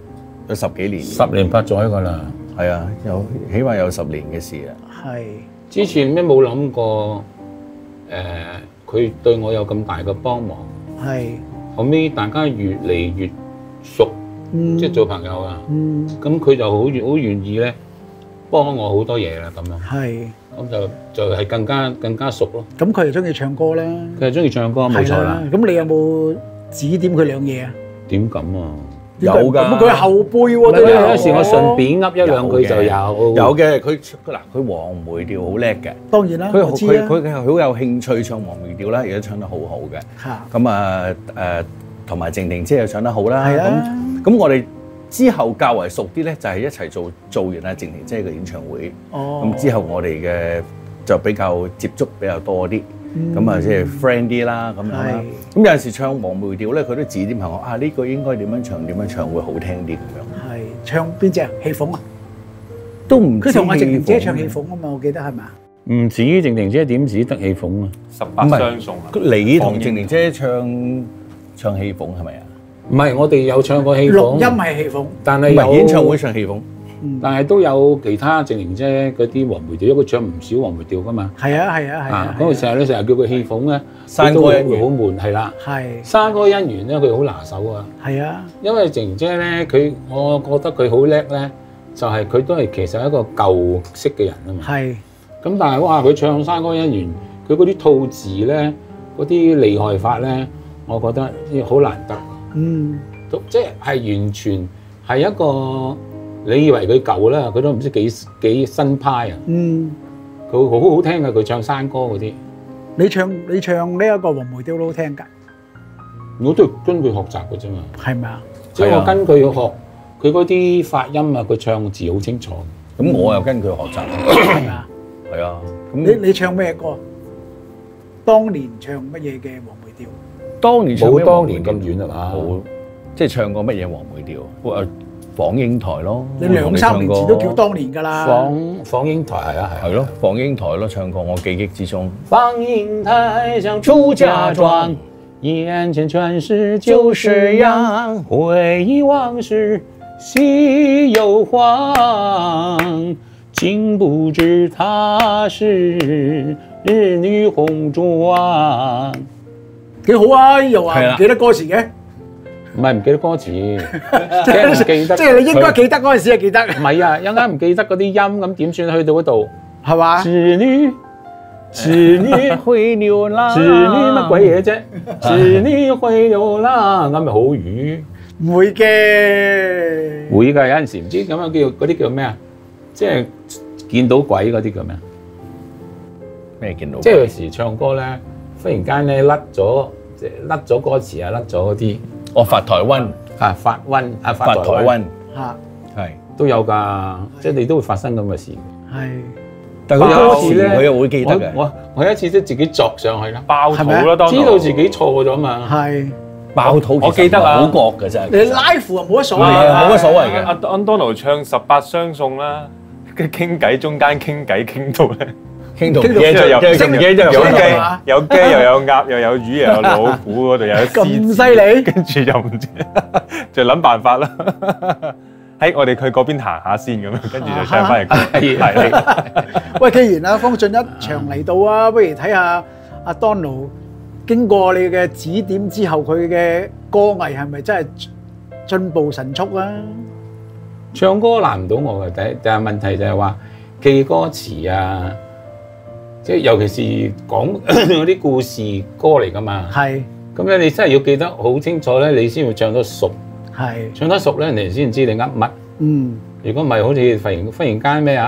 10幾年 ，10年8載㗎啦。 係啊，起碼有10年嘅事啊。 係。 之前咩冇諗過佢對我有咁大嘅幫忙。係。後尾大家越嚟越熟，即係做朋友啊。咁佢就好願意咧幫我好多嘢啦，咁樣。係。咁就係更加熟咯。咁佢係中意唱歌啦。佢係中意唱歌，冇錯啦。咁你有冇指點佢兩嘢啊？點咁啊？ 有㗎。 咁佢係後輩喎。 有時我順便噏一兩句就有。 有嘅，佢黃梅調好叻嘅。 當然啦，我知啦。 佢好有興趣唱黃梅調啦，而家唱得好好嘅。嚇。咁啊同埋靜婷姐又唱得好啦。係啊。咁我哋之後較為熟啲咧，就係一齊做完阿靜婷姐嘅演唱會。哦。咁之後我哋嘅就比較接觸比較多啲。咁啊，即係 friend 啲啦，咁樣啦。咁有陣時唱黃梅調咧，佢都指點下我啊，呢句應該點樣唱會好聽啲咁樣。係唱邊隻啊？戲鳳啊？都唔知。佢同阿靜婷姐唱戲鳳啊嘛，我記得係咪？ 唔止靜婷姐點止得戲鳳啊 ？18相送啊！ 你同靜婷姐唱戲鳳係咪啊？ 唔係，我哋有唱過戲鳳。 錄音係戲鳳， 但係有演唱會唱戲鳳。 但係都有其他靜婷姐嗰啲黃梅調，因為佢唱唔少黃梅調噶嘛。係啊。嗰個成日叫佢戲鳳咧， 山歌姻緣好悶，係啦。係。山歌姻緣咧，佢好拿手啊。係啊。因為靜婷姐咧，我覺得佢好叻咧，就係佢都係其實一個舊式嘅人啊嘛。係。咁但係哇，佢唱山歌姻緣，佢嗰啲吐字咧，嗰啲厲害法咧，我覺得好難得。即係完全係一個。你以為佢舊啦，佢都唔知幾新派啊！佢好好聽㗎，佢唱山歌嗰啲。你唱呢一個黃梅調都好聽㗎。我都係跟佢學習㗎啫嘛。係咪啊？即係我跟佢學佢嗰啲發音啊，佢唱字好清楚。 咁我又跟佢學習。係咪啊？係啊。 你唱咩歌？當年唱乜嘢嘅黃梅調？ 當年冇當年咁遠啊嘛。 冇，即係唱過乜嘢黃梅調？放映台咯， 你2、3年前都叫當年㗎啦。 放映台係啊係。 係咯，放映台咯，唱過我記憶之中。 放映台像朱家莊，眼前全是舊式樣，回憶往事喜又慌，竟不知她是日女紅妝。幾好啊！又話唔記得歌詞嘅。唔係唔記得歌詞，即係唔記得。即係你應該記得嗰陣時係記得。唔係啊，一陣間唔記得嗰啲音，咁點算去到嗰度？係嘛？子女會流浪，子女乜鬼嘢啫？子女會流浪，咁咪好魚？唔會嘅，會㗎。有陣時唔知咁樣叫嗰啲叫咩啊？即係見到鬼嗰啲叫咩啊？ 咩見到？ 即係有時唱歌咧，忽然間咧甩咗歌詞啊，甩咗嗰啲。 發台灣啊，發台灣嚇，係都有㗎，即係你都會發生咁嘅事。係， 但係佢歌詞咧，佢又會記得嘅。 我有一次即係自己作上去啦， 爆肚啦，當知道自己錯咗嘛。係爆肚， 我記得啊， 好覺㗎真係。 你 live 啊冇乜所謂嘅，冇乜所謂嘅。 阿 Donald 唱18相送啦，跟住傾偈中間傾偈傾到咧。 傾到嘢就有有雞又有鴨又有魚又有老虎，嗰度又有獅子， 咁犀利， 跟住就唔知就諗辦法啦。喺我哋去嗰邊行下先咁樣，跟住就唱翻嚟。係。 喂，既然阿方進一場嚟到啊，不如睇下阿 Donald 經過你嘅指點之後，佢嘅歌藝係咪真係進步神速啊？ 唱歌難唔到我嘅，但係問題就係話記歌詞啊。即係尤其是講嗰啲故事歌嚟㗎嘛，係咁咧，你真係要記得好清楚咧，你先會唱得熟。係唱得熟咧，人哋先知你噏乜。嗯，如果唔係，好似忽然間咩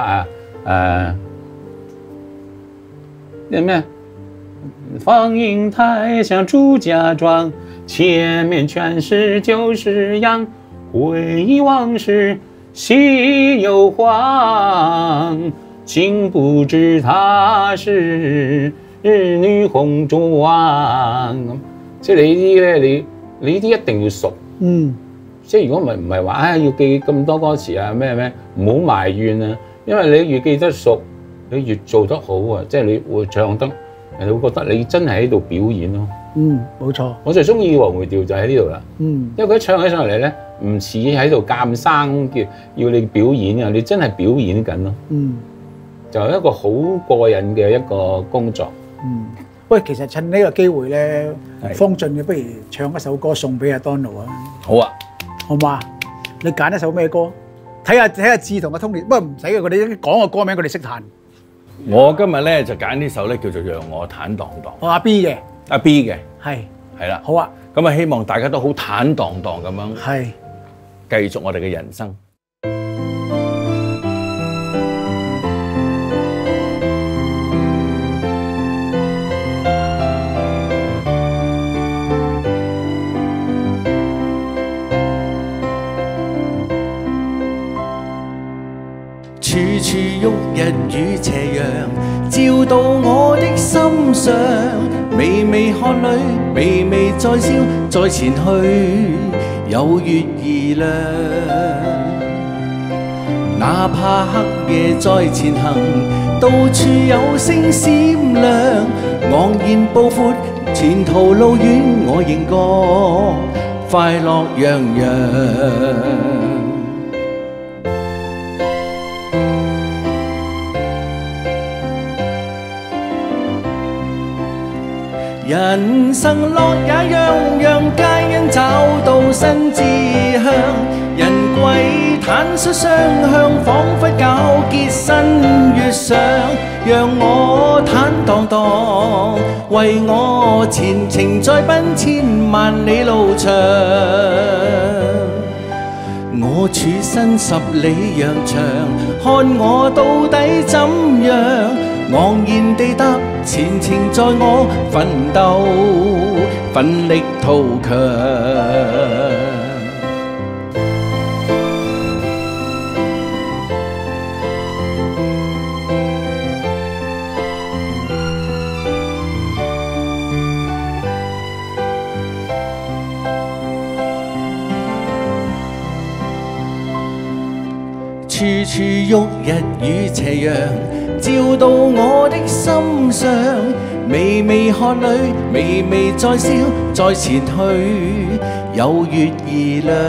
咩？放映台像朱家莊，前面全是舊式樣， 回憶往事心有慌，竟不知她是女紅妝。即係你呢啲咧，你呢啲一定要熟。即係如果唔係話，要記咁多歌詞啊咩，唔好埋怨啊。因為你越記得熟，你越做得好啊。即係你會唱得，人哋會覺得你真係喺度表演咯。 冇錯。我最中意黃梅調就喺呢度啦。因為佢一唱起上嚟咧，唔似喺度監生要你表演啊，你真係表演緊咯。就係一個好過癮嘅一個工作。 喂，其實趁呢個機會咧，方俊嘅不如唱一首歌送俾阿 Donald 啊。 好啊， 好嘛？你揀一首咩歌？睇下志同阿 Tony，不過唔使嘅，佢哋講個歌名，佢哋識彈。 我今日咧就揀呢首咧叫做《讓我坦蕩蕩》。 阿 B 嘅， 阿 B 嘅，係啦。 好啊。 咁啊，希望大家都好坦蕩蕩咁樣，繼續我哋嘅人生。 處處旭日與斜陽，照到我的心上。微微汗淚，微微再燒，再前去，有月兒亮。哪怕黑夜再前行，到處有星閃亮。昂然步闊，前途路遠，我仍覺快樂洋洋。人生樂也樣樣，皆因找到新志向。人歸坦率雙向，彷彿皎潔新月上。讓我坦蕩蕩，為我前程再奔千萬里路長。我處身十里洋場，看我到底怎樣。昂然地踏前程，在我奮鬥，奮力圖強。處處旭日與斜陽，照到我的心上。微微汗淚，微微再燒，再前去，有月兒亮。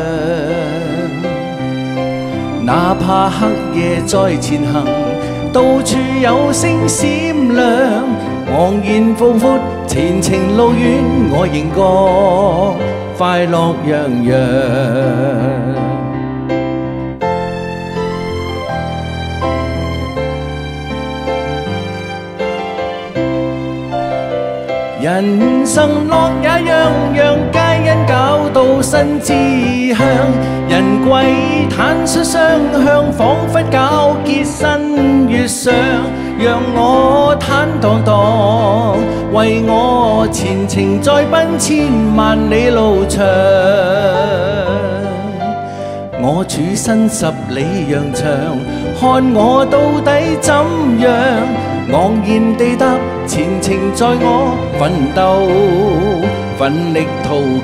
哪怕黑夜再前行，到處有星閃亮。昂然步闊，前程路遠，我仍覺快樂洋洋。人生樂也樣樣，皆因找到新志向。人歸坦率雙向，彷彿皎潔新月上。讓我坦蕩蕩，為我前程再奔千萬里路長。我處身十里洋場，看我到底怎樣。昂然地踏前程，在我奮鬥，奮力圖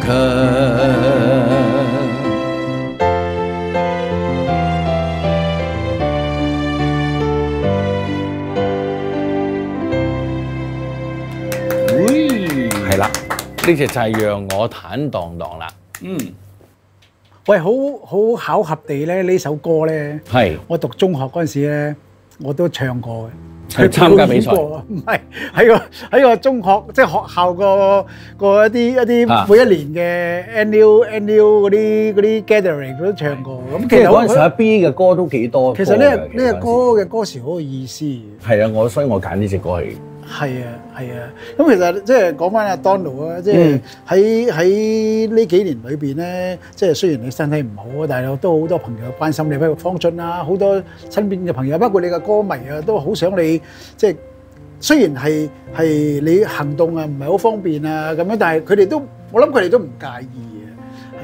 強。係啦，呢隻就係讓我坦蕩蕩啦。 喂，好巧合地咧，呢首歌咧，我讀中學嗰陣時咧，我都唱過嘅。 去參加比賽？ 唔係喺個中學，即係學校個一啲每一年嘅 annual 嗰啲 gathering 都唱過。咁其實嗰陣時阿 B 嘅歌都幾多。 其實呢個歌嘅歌詞好有意思。 係啊，所以我揀呢隻歌係。 係啊，咁其實即係講翻阿 Donald 啊，即係喺呢幾年裏邊咧，即係雖然你身體唔好啊，但係都好多朋友關心你，包括方俊啊，好多身邊嘅朋友，包括你嘅歌迷啊，都好想你即係雖然係你行動啊唔係好方便啊咁樣，但係佢哋都我諗佢哋都唔介意嘅，係啊，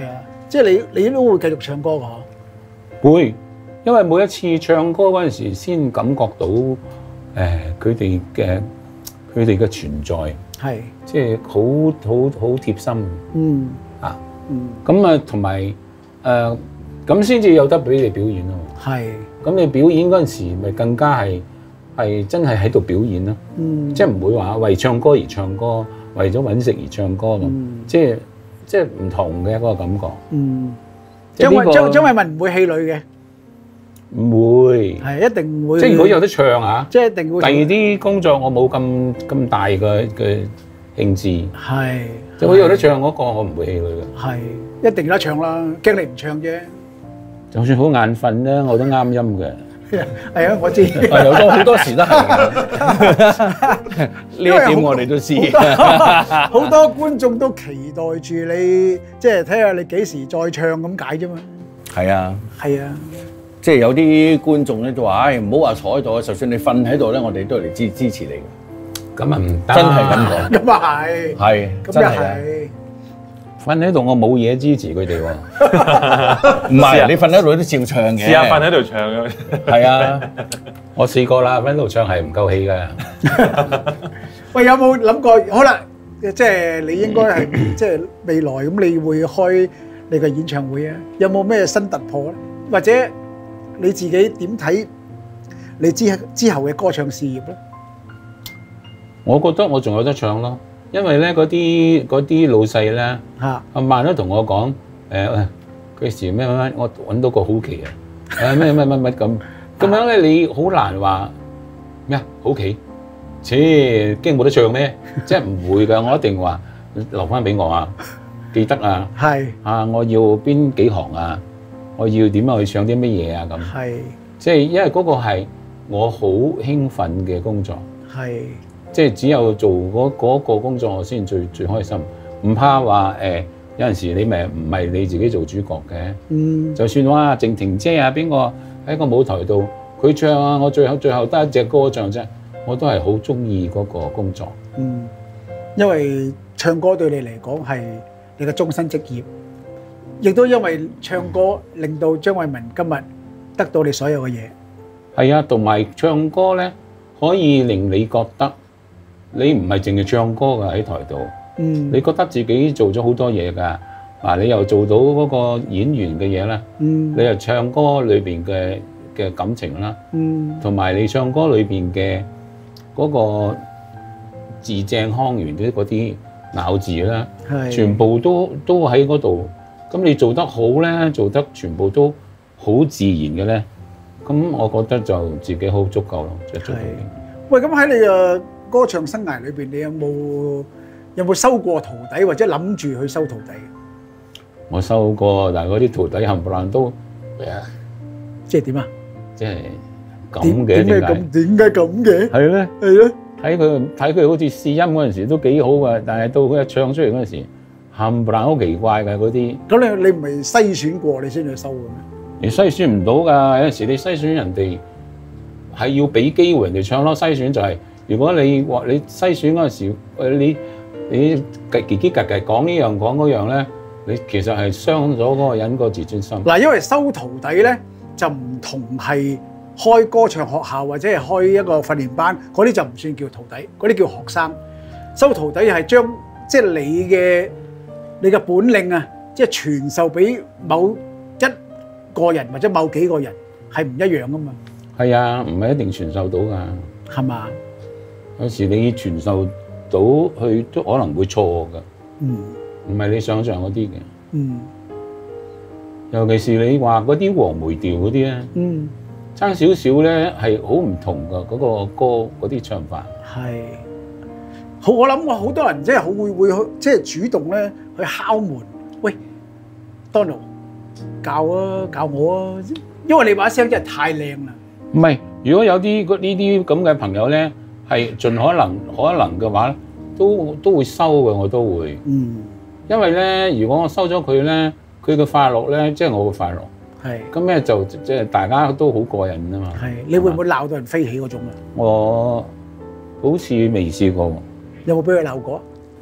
即係你都會繼續唱歌㗎嗬？ 會，因為每一次唱歌嗰陣時，先感覺到佢哋嘅存在，係即係好貼心。咁啊，同埋咁先至有得俾你表演咯。係，咁你表演嗰陣時，咪更加係真係喺度表演咯。即係唔會話為唱歌而唱歌，為咗揾食而唱歌咁。即係唔同嘅嗰個感覺。 張偉文唔會氣餒嘅， 唔會，係一定會。 即係如果有得唱啊， 即係一定會。 第二啲工作我冇咁大嘅興致。係，即係我有得唱嗰個，我唔會氣餒嘅。係，一定有得唱啦，驚你唔唱啫。就算好眼瞓咧，我都啱音嘅。 係啊，我知。 好多時都係。呢一點我哋都知。 好多觀眾都期待住你，即係睇下你幾時再唱咁解啫嘛。 係啊。係啊。 即係有啲觀眾咧就話：唉，唔好話坐喺度，就算你瞓喺度咧，我哋都嚟支持你嘅。 咁啊唔得。 真係咁講。 咁啊係。 係。真係。 瞓喺度我冇嘢支持佢哋喎， 唔係你瞓喺度都照唱嘅。 試下瞓喺度唱嘅。 係啊， 我試過啦，瞓喺度唱係唔夠氣㗎。 喂，有冇諗過？可能即係你應該係即係未來咁，你會開你個演唱會啊？有冇咩新突破咧？或者你自己點睇你之後嘅歌唱事業咧？ 我覺得我仲有得唱咯。因為咧嗰啲老細咧，阿萬都同我講，佢時咩我揾到個好期啊，咩咁樣咧，你好難話咩好期，驚冇得唱咩？即係唔會㗎，我一定話留翻俾我啊，記得啊，我要邊幾行啊，我要點樣去唱啲乜嘢啊咁，即係因為嗰個係我好興奮嘅工作。即係只有做嗰個工作，我先最開心。唔怕話有陣時你咪唔係你自己做主角嘅。就算哇靜婷姐啊，邊個喺個舞台度佢唱啊，我最後得一隻歌唱啫，我都係好中意嗰個工作。 因為唱歌對你嚟講係你嘅終身職業，亦都因為唱歌令到張偉文今日得到你所有嘅嘢。 係啊，同埋唱歌咧可以令你覺得。你唔係淨係唱歌㗎喺台度，你覺得自己做咗好多嘢㗎，你又做到嗰個演員嘅嘢啦，你又唱歌裏邊嘅感情啦，同埋你唱歌裏邊嘅嗰個字正腔圓嗰啲咬字啦，全部都喺嗰度，咁你做得好咧，做得全部都好自然嘅咧，咁我覺得就自己好足夠咯，即係做到嘅。 喂，咁喺你嘅歌唱生涯裏邊，你有冇收過徒弟，或者諗住去收徒弟？ 我收過，但係嗰啲徒弟冚唪唥都即係點啊？ 即係咁嘅，點解咁嘅？ 係咧， 係咧。 睇佢好似試音嗰陣時都幾好㗎，但係到佢一唱出嚟嗰陣時，冚唪唥好奇怪㗎嗰啲。 咁你唔係篩選過你先去收嘅咩？ 你篩選唔到㗎，有陣時你篩選人哋係要俾機會人哋唱咯。篩選就係。如果你話你篩選嗰陣時，你嘰嘰格格講呢樣講嗰樣咧，你其實係傷咗嗰個人個自尊心。 嗱，因為收徒弟咧就唔同係開歌唱學校或者係開一個訓練班，嗰啲就唔算叫徒弟，嗰啲叫學生。收徒弟係將即係你嘅本領啊，即係傳授俾某一個人或者某幾個人，係唔一樣噶嘛。係啊，唔係一定傳授到㗎， 係嘛？ 有時你傳授到佢都可能會錯㗎，唔係你想象嗰啲嘅。尤其是你話嗰啲黃梅調嗰啲咧，差少少咧係好唔同㗎，嗰個歌嗰啲唱法。係， 好，我諗好多人即係會去即係主動咧去敲門，喂 Donald 教我啊，因為你把聲真係太靚啦。 唔係，如果有啲呢啲咁嘅朋友咧。係盡可能嘅話，都會收嘅，我都會。因為咧，如果我收咗佢咧，佢嘅快樂咧，即係我嘅快樂。係。咁咧就即係大家都好過癮啊嘛。係。 你會唔會鬧到人飛起嗰種啊？ 我好似未試過。 有冇俾佢鬧過？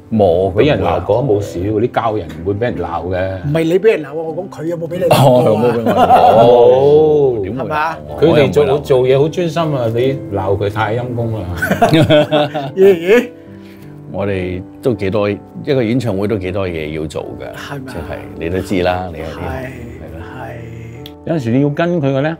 冇俾人鬧過冇少，啲教人唔會俾人鬧嘅。 唔係你俾人鬧啊，我講佢有冇俾你鬧冇俾我鬧，點會係嘛？ 佢哋做嘢好專心啊！你鬧佢太陰功啦。 咦？ 我哋都幾多一個演唱會都幾多嘢要做嘅， 係咪？ 即係你都知啦，你係有陣時你要跟佢嘅咧。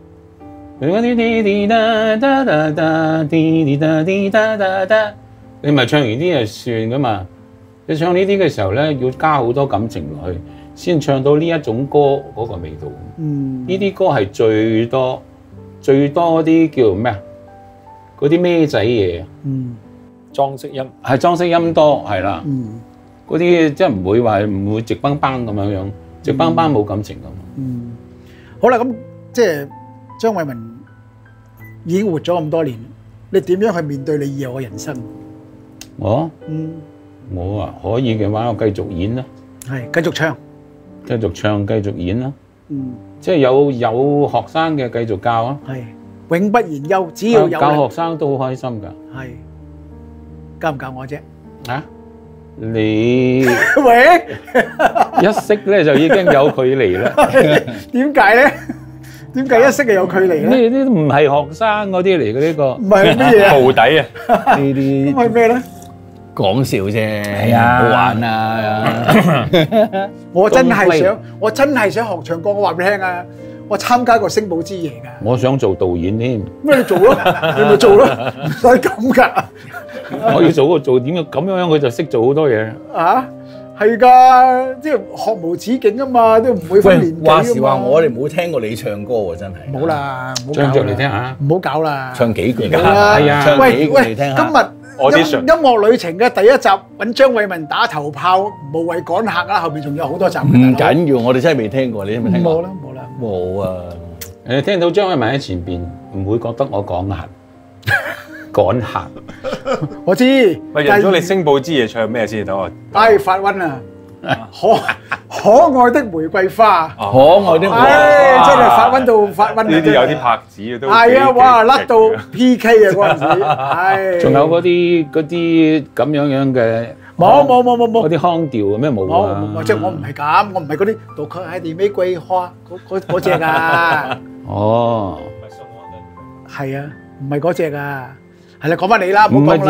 你咪唱完啲就算噶嘛？你唱呢啲嘅時候咧，要加好多感情落去，先唱到呢一種歌嗰個味道。呢啲歌係最多啲叫咩啊？嗰啲咩仔嘢？ 裝飾音係裝飾音多，係啦。嗰啲即係唔會直崩崩咁樣樣，直崩崩冇感情咁。 好啦，咁即係張偉文已經活咗咁多年，你點樣去面對你以後嘅人生？ 我啊可以嘅話，我繼續演啦。 係繼續唱， 繼續演啦。即係有學生嘅繼續教啊。 係永不言休，只要有教學生都好開心㗎。 係教唔教我啫？ 啊？你喂， 一識咧就已經有距離啦。 點解咧？點解一識就有距離咧？ 呢啲唔係學生嗰啲嚟嘅呢個。 唔係乜嘢啊？ 徒弟啊！ 呢啲係咩咧？ 講笑啫， 係啊， 好玩啊！ 我真係想學唱歌，我話俾你聽啊！我參加過星寶之夜㗎。 我想做導演添。 咩你做咯？你咪做咯，唔使咁㗎。 我要做點樣咁樣，佢就識做好多嘢。 啊，係㗎，即係學無止境啊嘛，都唔會分年紀㗎嘛。 話時話我哋冇聽過你唱歌喎，真係。 冇啦，唔好唱出嚟聽下。 唔好搞啦。 唱幾句㗎？ 係啊， 唱幾句嚟聽下。 今日音樂旅程嘅第一集揾張偉文打頭炮，無謂趕客啦，後面仲有好多集。 唔緊要，我哋真係未聽過，你有冇聽過？ 冇啦。 冇啊！ 誒，聽到張偉文喺前邊，唔會覺得我趕客。 我知。 喂，入咗你星寶之夜唱咩先？等我。 發瘟啊！可愛的玫瑰花。 可愛的玫瑰花。 真係發瘟到發瘟。 呢啲有啲拍子嘅都。 係啊！哇，甩到 PK 啊嗰陣時。係。 仲有嗰啲咁樣嘅。 冇嗰啲腔調咩冇啊？ 冇，即係我唔係咁，我唔係嗰啲杜克海蒂玫瑰花嗰隻㗎。 哦， 係啊，唔係嗰隻㗎。係啦，講翻你啦，唔好講啦。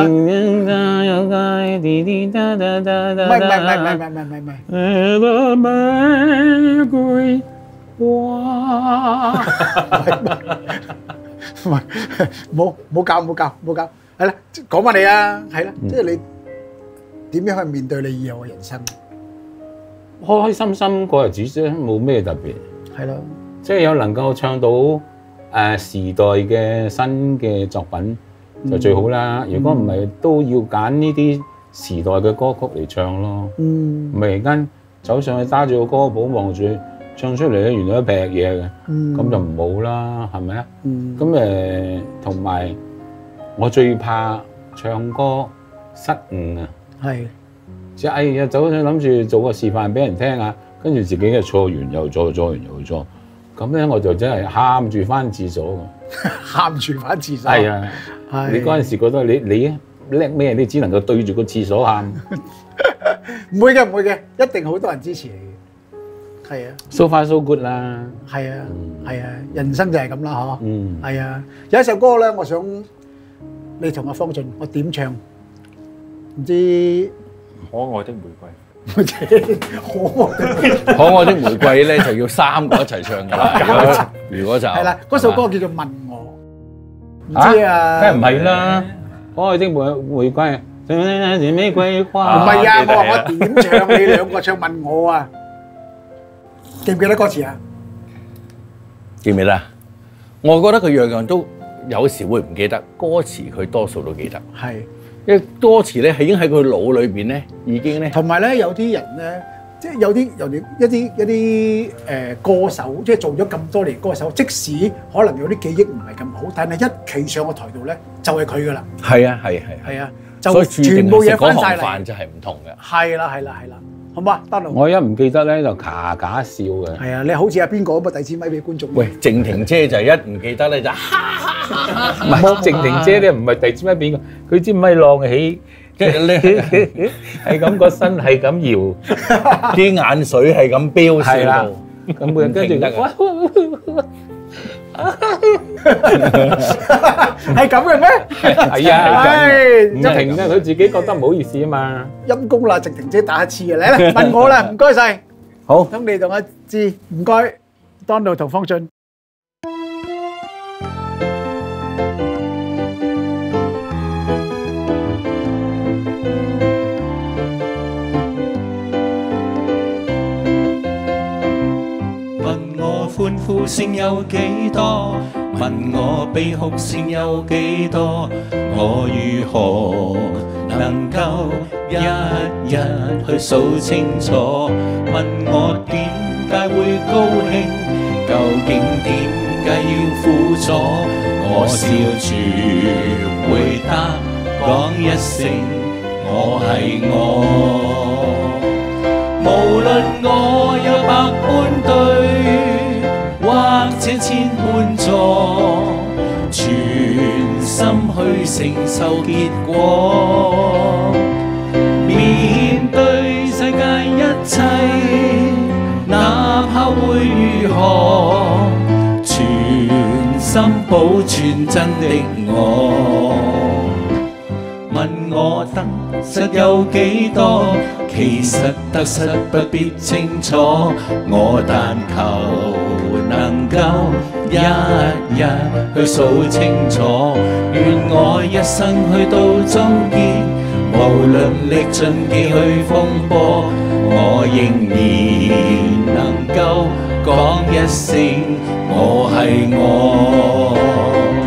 唔好教。係啦，講翻你啊，係啦，即係你。點樣去面對你以後嘅人生？ 開開心心過日子啫，冇咩特別。 係咯， 即係有能夠唱到時代嘅新嘅作品就最好啦。如果唔係，都要揀呢啲時代嘅歌曲嚟唱咯。唔係而家走上去揸住個歌簿望住唱出嚟咧，原來一劈嘢嘅，咁就唔好啦，係咪啊？咁同埋我最怕唱歌失誤啊！係，即係哎呀，走上諗住做個示範俾人聽啊，跟住自己嘅錯完又錯，咁咧我就真係喊住翻廁所嘅， 喊住翻廁所。 係啊，你嗰陣時覺得你叻咩？你只能夠對住個廁所喊。 唔會嘅，一定好多人支持你嘅。係啊 ，so far so good 啦。 係啊，人生就係咁啦，嗬。係啊，有一首歌咧，我想你同阿方俊，我點唱？唔知可愛的玫瑰， 可愛的玫瑰咧就要三個一齊唱㗎啦。如果就係啦，嗰首歌叫做《問我》，唔知啊， 梗係唔係啦？可愛的玫瑰，玫瑰花。 唔係啊，我話我點唱，你兩個唱《問我》啊？記唔記得歌詞啊？ 記唔記得啊？我覺得佢樣樣都有時會唔記得，歌詞佢多數都記得。係。因為歌詞咧係已經喺佢腦裏邊咧，已經咧。 同埋咧，有啲人咧，即係有啲一啲歌手，即係做咗咁多年歌手，即使可能有啲記憶唔係咁好，但係一企上個台度咧，就係佢噶啦。係啊，就全部嘢翻晒嚟。 飯就係唔同嘅。 係啦，好嘛，得啦。 我一唔記得咧就假笑嘅。 係啊，你好似阿邊個咁啊？遞支咪俾觀眾。 喂，靜婷姐就一唔記得咧就。 唔係靜婷姐咧，唔係遞支咪俾佢，佢支咪晾起係咁個身係咁搖， 啲眼水係咁飆係啦笑到， 咁佢跟住得啊！ 係咁嘅咩？ 係啊， 唉， 唔停咧，佢自己覺得唔好意思啊嘛。 陰公啦，直情姐打一次嘅，嚟啦，問我啦，唔該晒。 好， 咁你同阿志，唔該，Donald同方俊。 歡呼聲有幾多？問我悲哭聲有幾多？我如何能夠一一去數清楚？問我點解會高興？究竟點解要輔助？我笑住回答，講一聲我係我。無論我有百般對，或者千般錯，全心去承受結果。面對世界一切，哪怕會如何，全心保存真的我。問我得失有幾多？其實得失不必清楚，我但求能夠一日去數清楚。願我一生去到終結，無論歷盡幾許風波，我仍然能夠講一聲我係我。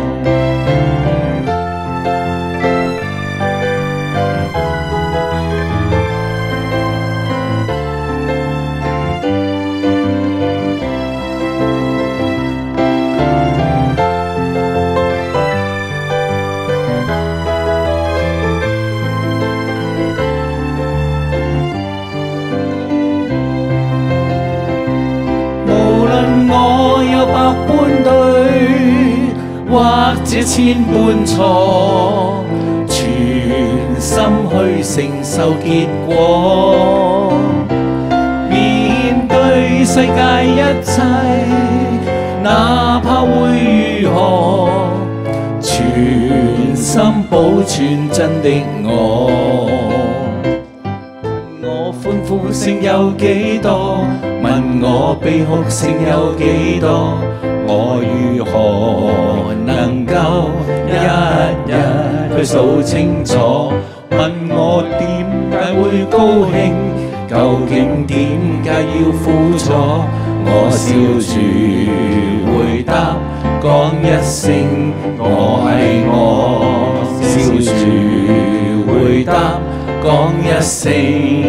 或者千般錯，全心去承受結果。面對世界一切，哪怕會如何，全心保存真的我。我歡呼聲有幾多？問我悲哭聲有幾多？我如何能夠一日去數清楚？問我點解會高興？究竟點解要輔助？我笑住回答，講一聲我係我。笑住回答，講一聲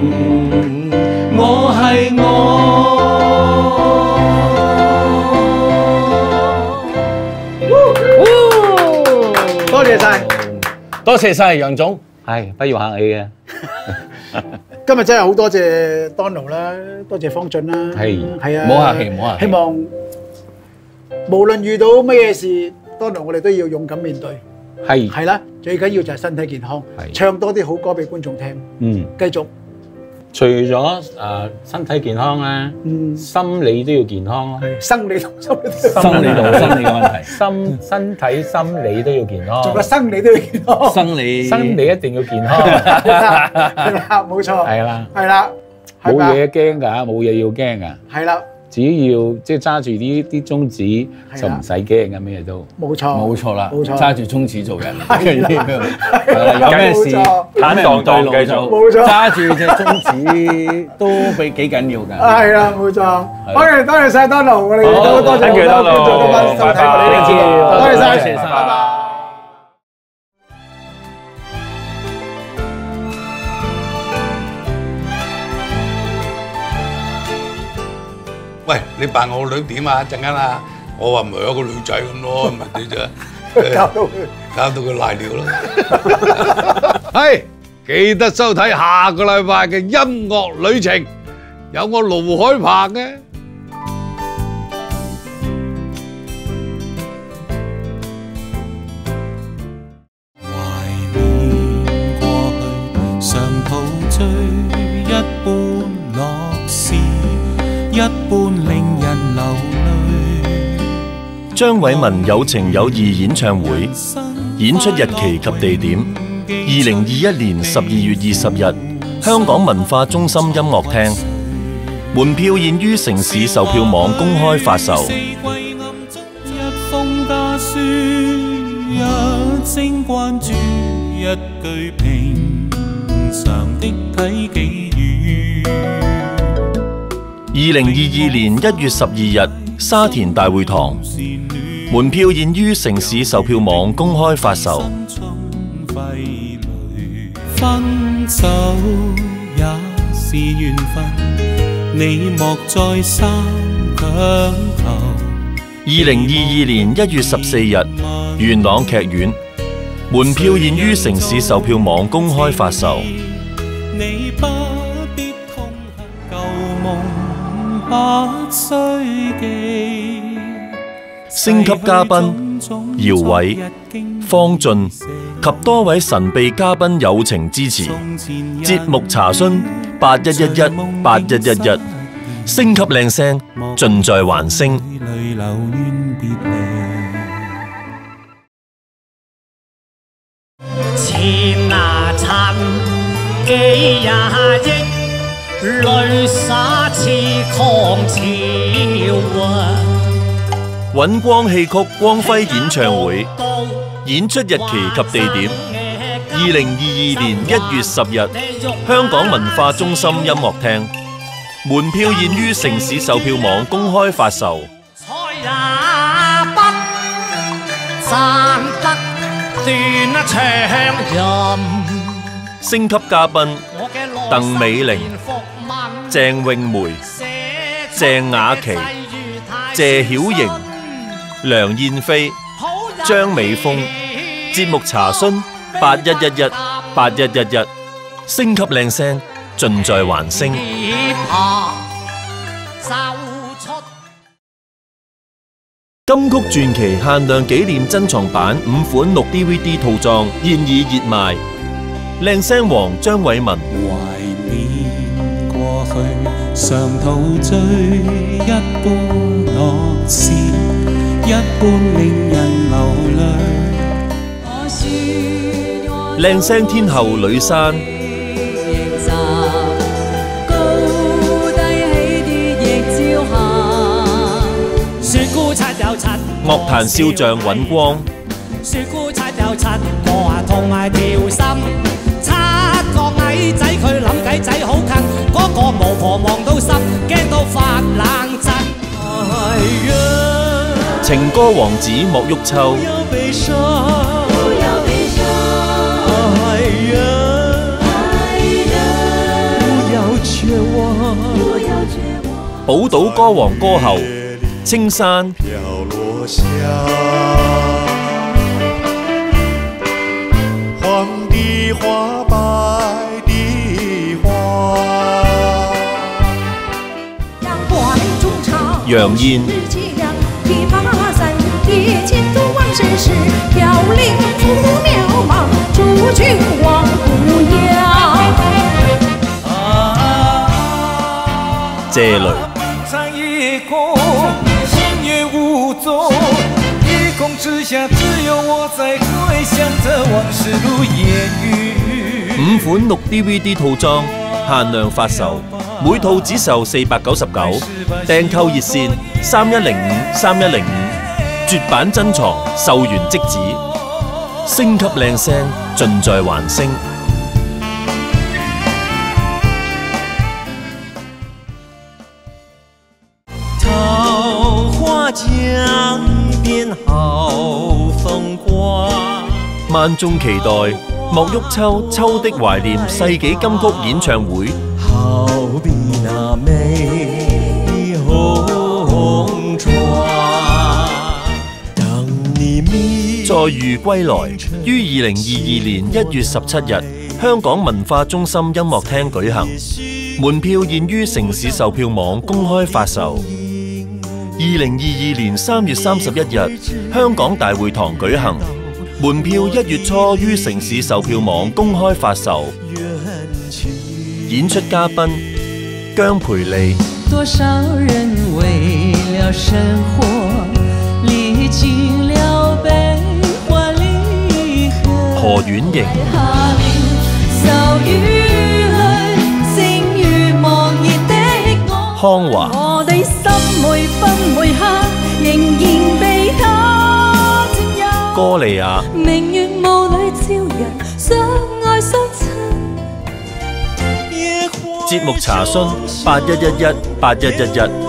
我係我。 多謝晒， 多謝晒楊總， 係不要客氣嘅。 今日真係好多謝 Donald 啦，多謝方俊啦，係啊， 唔好客氣，唔好客氣。 希望無論遇到乜嘢事，Donald我哋都要勇敢面對。係啦，最緊要就係身體健康，唱多啲好歌俾觀眾聽。繼續。 除咗身體健康咧，心理都要健康咯。 生理同心理， 生理同心理嘅問題， 身體、心理都要健康。 仲有生理都要健康。 生理一定要健康。 係啦，冇錯。係啦，係啦， 冇嘢驚㗎，冇嘢要驚㗎。 係啦。 只要即係揸住啲宗旨就唔使驚嘅，咩都冇錯， 冇錯啦， 冇錯， 揸住宗旨做人，有咩事坦蕩蕩繼續， 冇錯， 揸住隻宗旨都比幾緊要㗎。 係啦，冇錯。多謝曬 Donald，我哋都多謝好多觀眾今晚收睇我哋呢個節目，多謝曬，拜拜。 喂，你扮我個女點啊？陣間啊，我話唔係有個女仔咁咯，咪你啫，搞到佢賴尿咯。係，記得收睇下個禮拜嘅音樂旅程，有我盧海鵬嘅。 懷念過般令人流淚。 張偉文有情有義演唱會演出日期及地點：2021年12月20日，香港文化中心音樂廳。門票現於城市售票網公開發售。 一封家書，一聲關注，一句平常的體己語。 2022年1月12日，沙田大會堂。門票現於城市售票網公開發售。 分手也是緣分，你莫再三強求。 2022年1月14日，元朗劇院。門票現於城市售票網公開發售。 你不必痛恨舊夢不須記。 星級嘉賓姚偉、方俊及多位神秘嘉賓友情支持。節目查詢81118111，星級靚聲盡在環星。 錢拿塵幾廿億，淚灑似狂潮啊！ 尹光戲曲光輝演唱會演出日期及地點：2022年1月10日，香港文化中心音樂廳。門票現於城市售票網公開發售。星級嘉賓鄧美玲、鄭詠梅、鄭雅琪、謝曉瑩、梁燕飛、張美峰。節目查詢81118111，星級靚聲盡在環星。金曲傳奇限量紀念珍藏版5款6 DVD 套裝現已熱賣。靚聲王張偉文。 懷念過去，常陶醉一般樂事，一般令人流淚。 靚聲天后呂珊。樂壇少將尹光。 雪姑七又七，我話同埋條心。七個矮仔佢諗計仔好近，嗰個巫婆望到心，驚到發冷震。 情歌王子莫旭秋。寶島歌王歌后青山。 黃的花，白的花。 楊燕。謝雷。5款6 DVD 套裝限量發售，每套只售499，訂購熱線31053105，絕版珍藏，售完即止。星級靚聲盡在環星。 桃花江邊好風光。 萬眾期待莫旭秋《秋的懷念》世紀金曲演唱會。 好比那美的紅妝。 再遇歸來於2022年1月17日，香港文化中心音樂廳舉行。門票現於城市售票網公開發售。2022年3月31日，香港大會堂舉行。門票1月初於城市售票網公開發售。演出嘉賓姜培利、 多少人為了生活歷經了悲歡離合。 何婉瑩。康華。 我哋心每分每刻仍然被他佔有。 歌利亞。 明月霧裏照人相愛相親。 節目查詢81118111。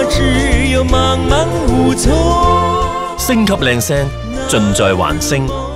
星級靚聲盡在環聲。